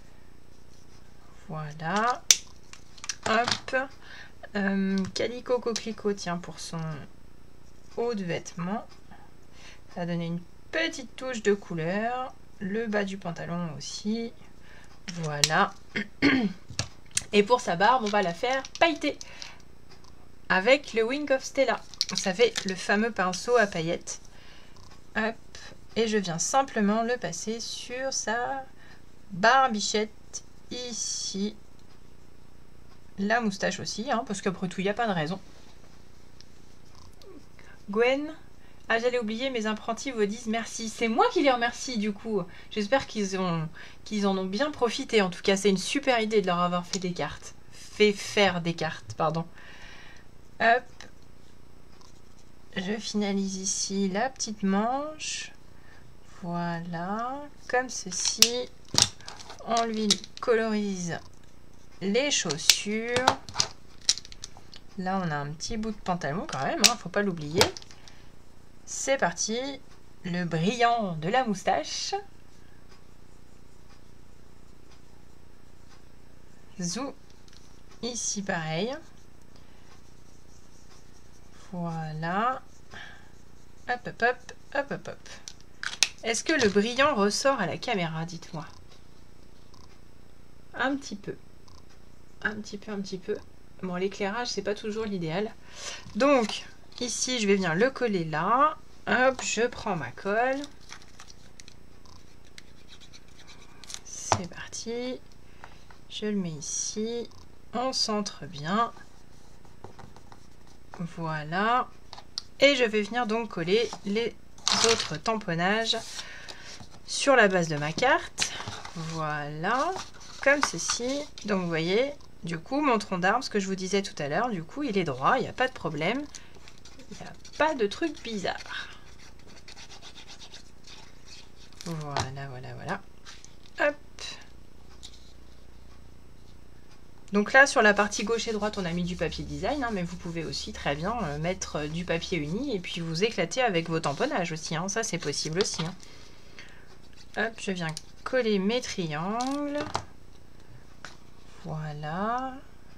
Voilà. Hop. Calico coquelicot, tiens, pour son haut de vêtement. Ça va donner une petite touche de couleur. Le bas du pantalon aussi. Voilà. Et pour sa barbe, on va la faire pailleter avec le Wing of Stella. Ça fait le fameux pinceau à paillettes. Hop. Et je viens simplement le passer sur sa barbichette ici. La moustache aussi, hein, parce qu'après tout, il n'y a pas de raison. Gwen, ah j'allais oublier, mes apprentis vous disent merci. C'est moi qui les remercie du coup. J'espère qu'ils en ont bien profité. En tout cas, c'est une super idée de leur avoir fait des cartes. Fait faire des cartes, pardon. Hop. Je finalise ici la petite manche. Voilà, comme ceci. On lui colorise les chaussures. Là, on a un petit bout de pantalon quand même, hein, faut pas l'oublier. C'est parti, le brillant de la moustache. Zou, ici pareil. Voilà. Hop, hop, hop, hop, hop, hop. Est-ce que le brillant ressort à la caméra, dites-moi? Un petit peu. Un petit peu. Bon, l'éclairage, c'est pas toujours l'idéal. Donc, ici, je vais venir le coller là. Hop, je prends ma colle. C'est parti. Je le mets ici. On centre bien. Voilà. Et je vais venir donc coller les autres tamponnages sur la base de ma carte. Voilà. Comme ceci. Donc, vous voyez, du coup, mon tronc d'arbre, ce que je vous disais tout à l'heure, du coup, il est droit, il n'y a pas de problème. Il n'y a pas de truc bizarre. Voilà, voilà, voilà. Hop. Donc là, sur la partie gauche et droite, on a mis du papier design, hein, mais vous pouvez aussi très bien mettre du papier uni et puis vous éclater avec vos tamponnages aussi. Hein. Ça, c'est possible aussi. Hein. Hop, je viens coller mes triangles. Voilà.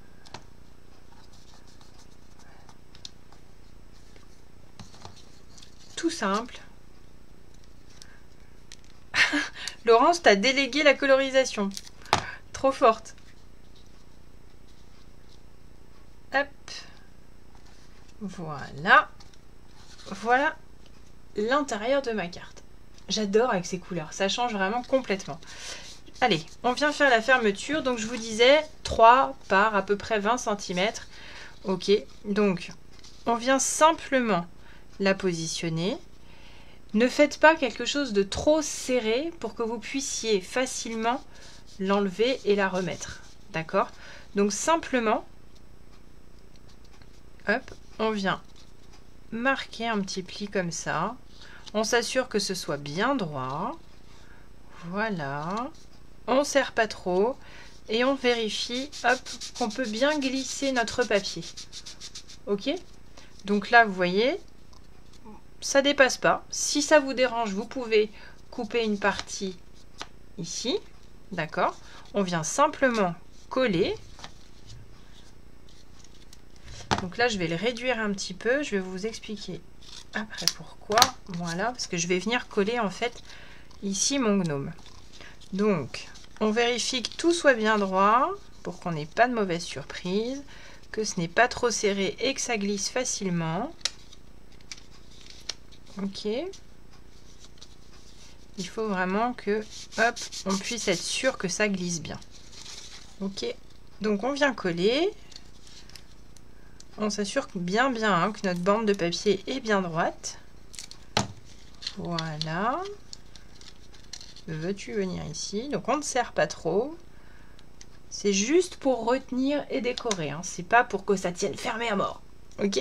Tout simple. Laurence, t'as délégué la colorisation. Trop forte. Hop. Voilà. Voilà l'intérieur de ma carte. J'adore avec ces couleurs. Ça change vraiment complètement. Allez, on vient faire la fermeture. Donc, je vous disais 3 par à peu près 20 cm. Ok. Donc, on vient simplement la positionner. Ne faites pas quelque chose de trop serré pour que vous puissiez facilement l'enlever et la remettre. D'accord? Donc, simplement, hop, on vient marquer un petit pli comme ça. On s'assure que ce soit bien droit. Voilà. On ne serre pas trop. Et on vérifie, hop, qu'on peut bien glisser notre papier. Ok? Donc là, vous voyez, ça dépasse pas. Si ça vous dérange, vous pouvez couper une partie ici. D'accord? On vient simplement coller. Donc là, je vais le réduire un petit peu. Je vais vous expliquer après pourquoi. Voilà, parce que je vais venir coller en fait ici mon gnome. Donc, on vérifie que tout soit bien droit pour qu'on n'ait pas de mauvaise surprise, que ce n'est pas trop serré et que ça glisse facilement. Ok. Il faut vraiment que, hop, on puisse être sûr que ça glisse bien. Ok. Donc, on vient coller. On s'assure bien hein, que notre bande de papier est bien droite. Voilà. Veux-tu venir ici? Donc on ne serre pas trop. C'est juste pour retenir et décorer. Hein. C'est pas pour que ça tienne fermé à mort. Ok?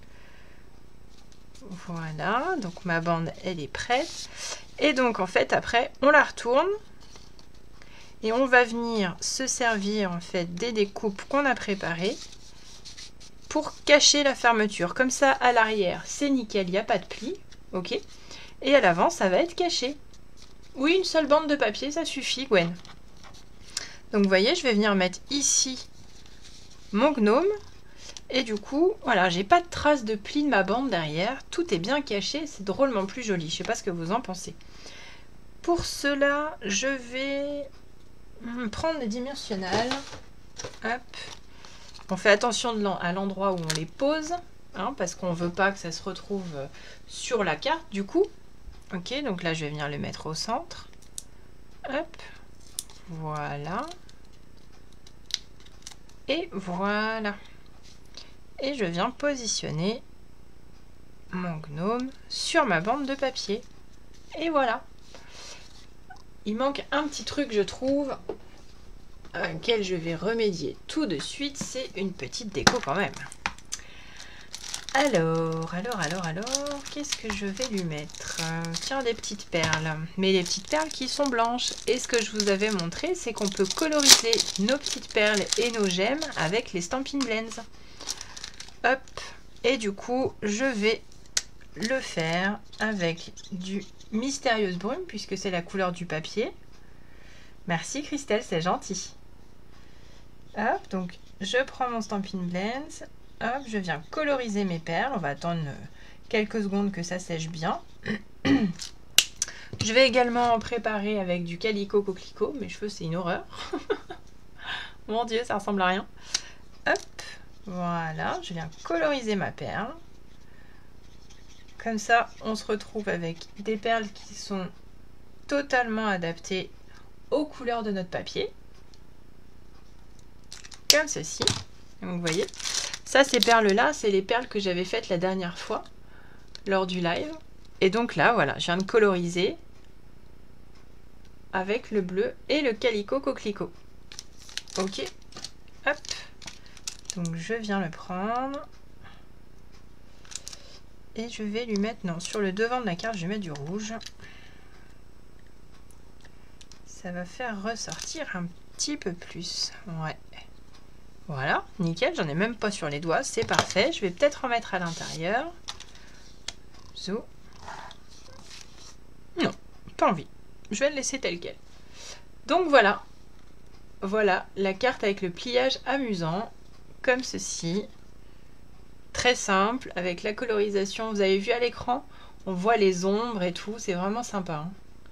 Voilà. Donc ma bande, elle est prête. Et donc en fait, après, on la retourne. Et on va venir se servir en fait des découpes qu'on a préparées pour cacher la fermeture. Comme ça, à l'arrière, c'est nickel, il n'y a pas de pli. Ok? Et à l'avant, ça va être caché. Oui, une seule bande de papier, ça suffit, Gwen. Donc, vous voyez, je vais venir mettre ici mon gnome. Et du coup, voilà, j'ai pas de trace de pli de ma bande derrière. Tout est bien caché, c'est drôlement plus joli. Je sais pas ce que vous en pensez. Pour cela, je vais prendre des dimensionnels. Hop. On fait attention à l'endroit où on les pose, hein, parce qu'on ne veut pas que ça se retrouve sur la carte du coup. Ok, donc là je vais venir le mettre au centre. Hop, voilà. Et voilà. Et je viens positionner mon gnome sur ma bande de papier. Et voilà. Il manque un petit truc, je trouve, à laquelle je vais remédier tout de suite. C'est une petite déco quand même. Alors, qu'est-ce que je vais lui mettre? Tiens, des petites perles. Mais les petites perles qui sont blanches. Et ce que je vous avais montré, c'est qu'on peut coloriser nos petites perles et nos gemmes avec les Stampin' Blends. Hop. Et du coup, je vais le faire avec du Mystérieuse Brume, puisque c'est la couleur du papier. Merci Christelle, c'est gentil. Hop, donc je prends mon Stampin' Blends. Hop, je viens coloriser mes perles. On va attendre quelques secondes que ça sèche bien. Je vais également en préparer avec du Calico Coquelicot. Mes cheveux, c'est une horreur. Mon Dieu, ça ressemble à rien. Hop, voilà, je viens coloriser ma perle. Comme ça, on se retrouve avec des perles qui sont totalement adaptées aux couleurs de notre papier. Comme ceci. Donc, vous voyez, ça, ces perles-là, c'est les perles que j'avais faites la dernière fois lors du live. Et donc là, voilà, je viens de coloriser avec le bleu et le Calico Coquelicot. Ok, hop. Donc je viens le prendre. Et je vais lui mettre, non, sur le devant de la carte, je vais mettre du rouge. Ça va faire ressortir un petit peu plus. Ouais. Voilà, nickel, j'en ai même pas sur les doigts, c'est parfait. Je vais peut-être en mettre à l'intérieur. Zo. Non, pas envie. Je vais le laisser tel quel. Donc voilà. Voilà la carte avec le pliage amusant, comme ceci. Très simple, avec la colorisation. Vous avez vu à l'écran, on voit les ombres et tout, c'est vraiment sympa.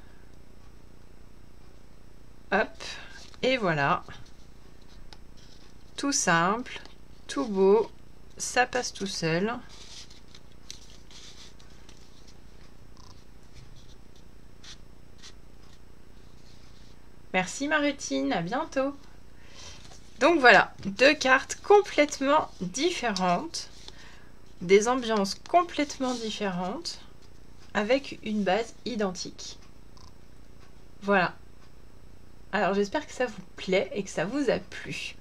Hein. Hop, et voilà. Tout simple, tout beau, ça passe tout seul. Merci Marutine, à bientôt. Donc voilà, deux cartes complètement différentes, des ambiances complètement différentes, avec une base identique. Voilà. Alors j'espère que ça vous plaît et que ça vous a plu.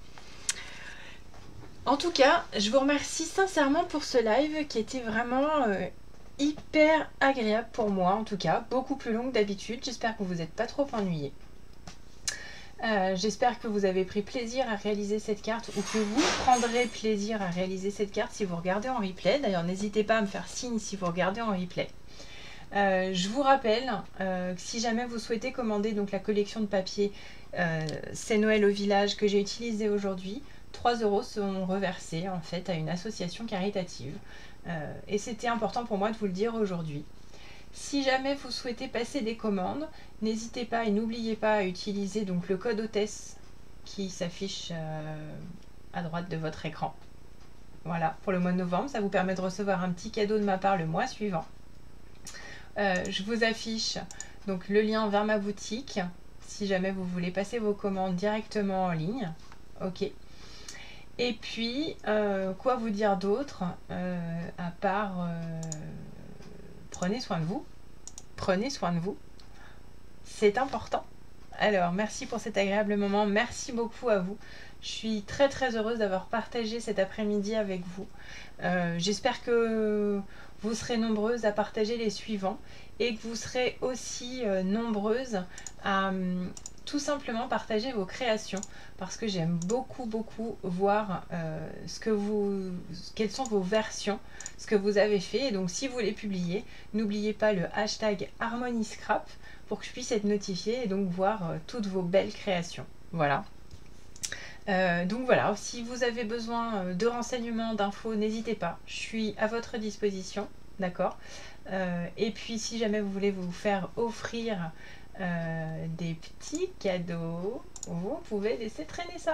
En tout cas, je vous remercie sincèrement pour ce live qui était vraiment hyper agréable pour moi, en tout cas, beaucoup plus long que d'habitude. J'espère que vous n'êtes pas trop ennuyés. J'espère que vous avez pris plaisir à réaliser cette carte ou que vous prendrez plaisir à réaliser cette carte si vous regardez en replay. D'ailleurs, n'hésitez pas à me faire signe si vous regardez en replay. Je vous rappelle que si jamais vous souhaitez commander donc la collection de papier C'est Noël au village que j'ai utilisée aujourd'hui, 3 € seront reversés en fait à une association caritative. Et c'était important pour moi de vous le dire aujourd'hui. Si jamais vous souhaitez passer des commandes, n'hésitez pas et n'oubliez pas à utiliser donc le code hôtesse qui s'affiche à droite de votre écran. Voilà, pour le mois de novembre, ça vous permet de recevoir un petit cadeau de ma part le mois suivant. Je vous affiche donc le lien vers ma boutique si jamais vous voulez passer vos commandes directement en ligne. Ok. Et puis, quoi vous dire d'autre à part prenez soin de vous. Prenez soin de vous. C'est important. Alors, merci pour cet agréable moment. Merci beaucoup à vous. Je suis très très heureuse d'avoir partagé cet après-midi avec vous. J'espère que vous serez nombreuses à partager les suivants et que vous serez aussi nombreuses à tout simplement partager vos créations parce que j'aime beaucoup voir quelles sont vos versions, ce que vous avez fait. Et donc si vous les publiez, n'oubliez pas le hashtag HarmonyScrap pour que je puisse être notifiée et donc voir toutes vos belles créations. Voilà. Donc voilà, si vous avez besoin de renseignements, d'infos, n'hésitez pas, je suis à votre disposition, d'accord. Et puis si jamais vous voulez vous faire offrir des petits cadeaux, vous pouvez laisser traîner ça.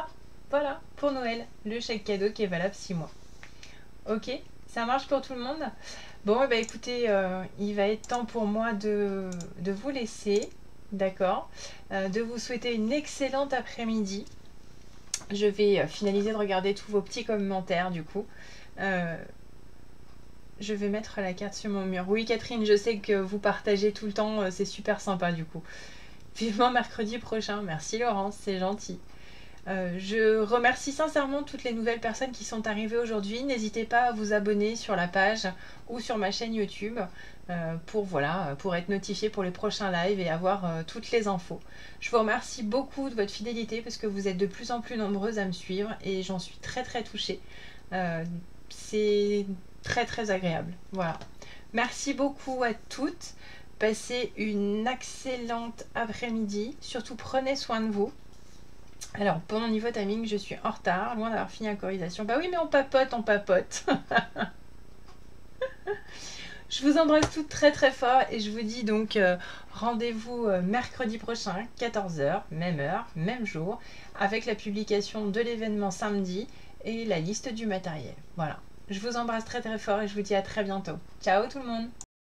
Voilà, pour Noël, le chèque cadeau qui est valable 6 mois. Ok, ça marche pour tout le monde? Bon, bah écoutez, il va être temps pour moi de vous laisser, d'accord? De vous souhaiter une excellente après-midi. Je vais finaliser de regarder tous vos petits commentaires du coup. Je vais mettre la carte sur mon mur. Oui, Catherine, je sais que vous partagez tout le temps, c'est super sympa du coup. Vivement mercredi prochain. Merci Laurence, c'est gentil. Je remercie sincèrement toutes les nouvelles personnes qui sont arrivées aujourd'hui. N'hésitez pas à vous abonner sur la page ou sur ma chaîne YouTube pour être notifié pour les prochains lives et avoir toutes les infos. Je vous remercie beaucoup de votre fidélité parce que vous êtes de plus en plus nombreuses à me suivre et j'en suis très très touchée. C'est très très agréable. Voilà. Merci beaucoup à toutes. Passez une excellente après-midi. Surtout prenez soin de vous. Alors, pour mon niveau timing, je suis en retard, loin d'avoir fini la chorisation. Bah oui, mais on papote, on papote. Je vous embrasse toutes très très fort et je vous dis donc rendez-vous mercredi prochain, 14 h, même heure, même jour, avec la publication de l'événement samedi et la liste du matériel. Voilà. Je vous embrasse très très fort et je vous dis à très bientôt. Ciao tout le monde!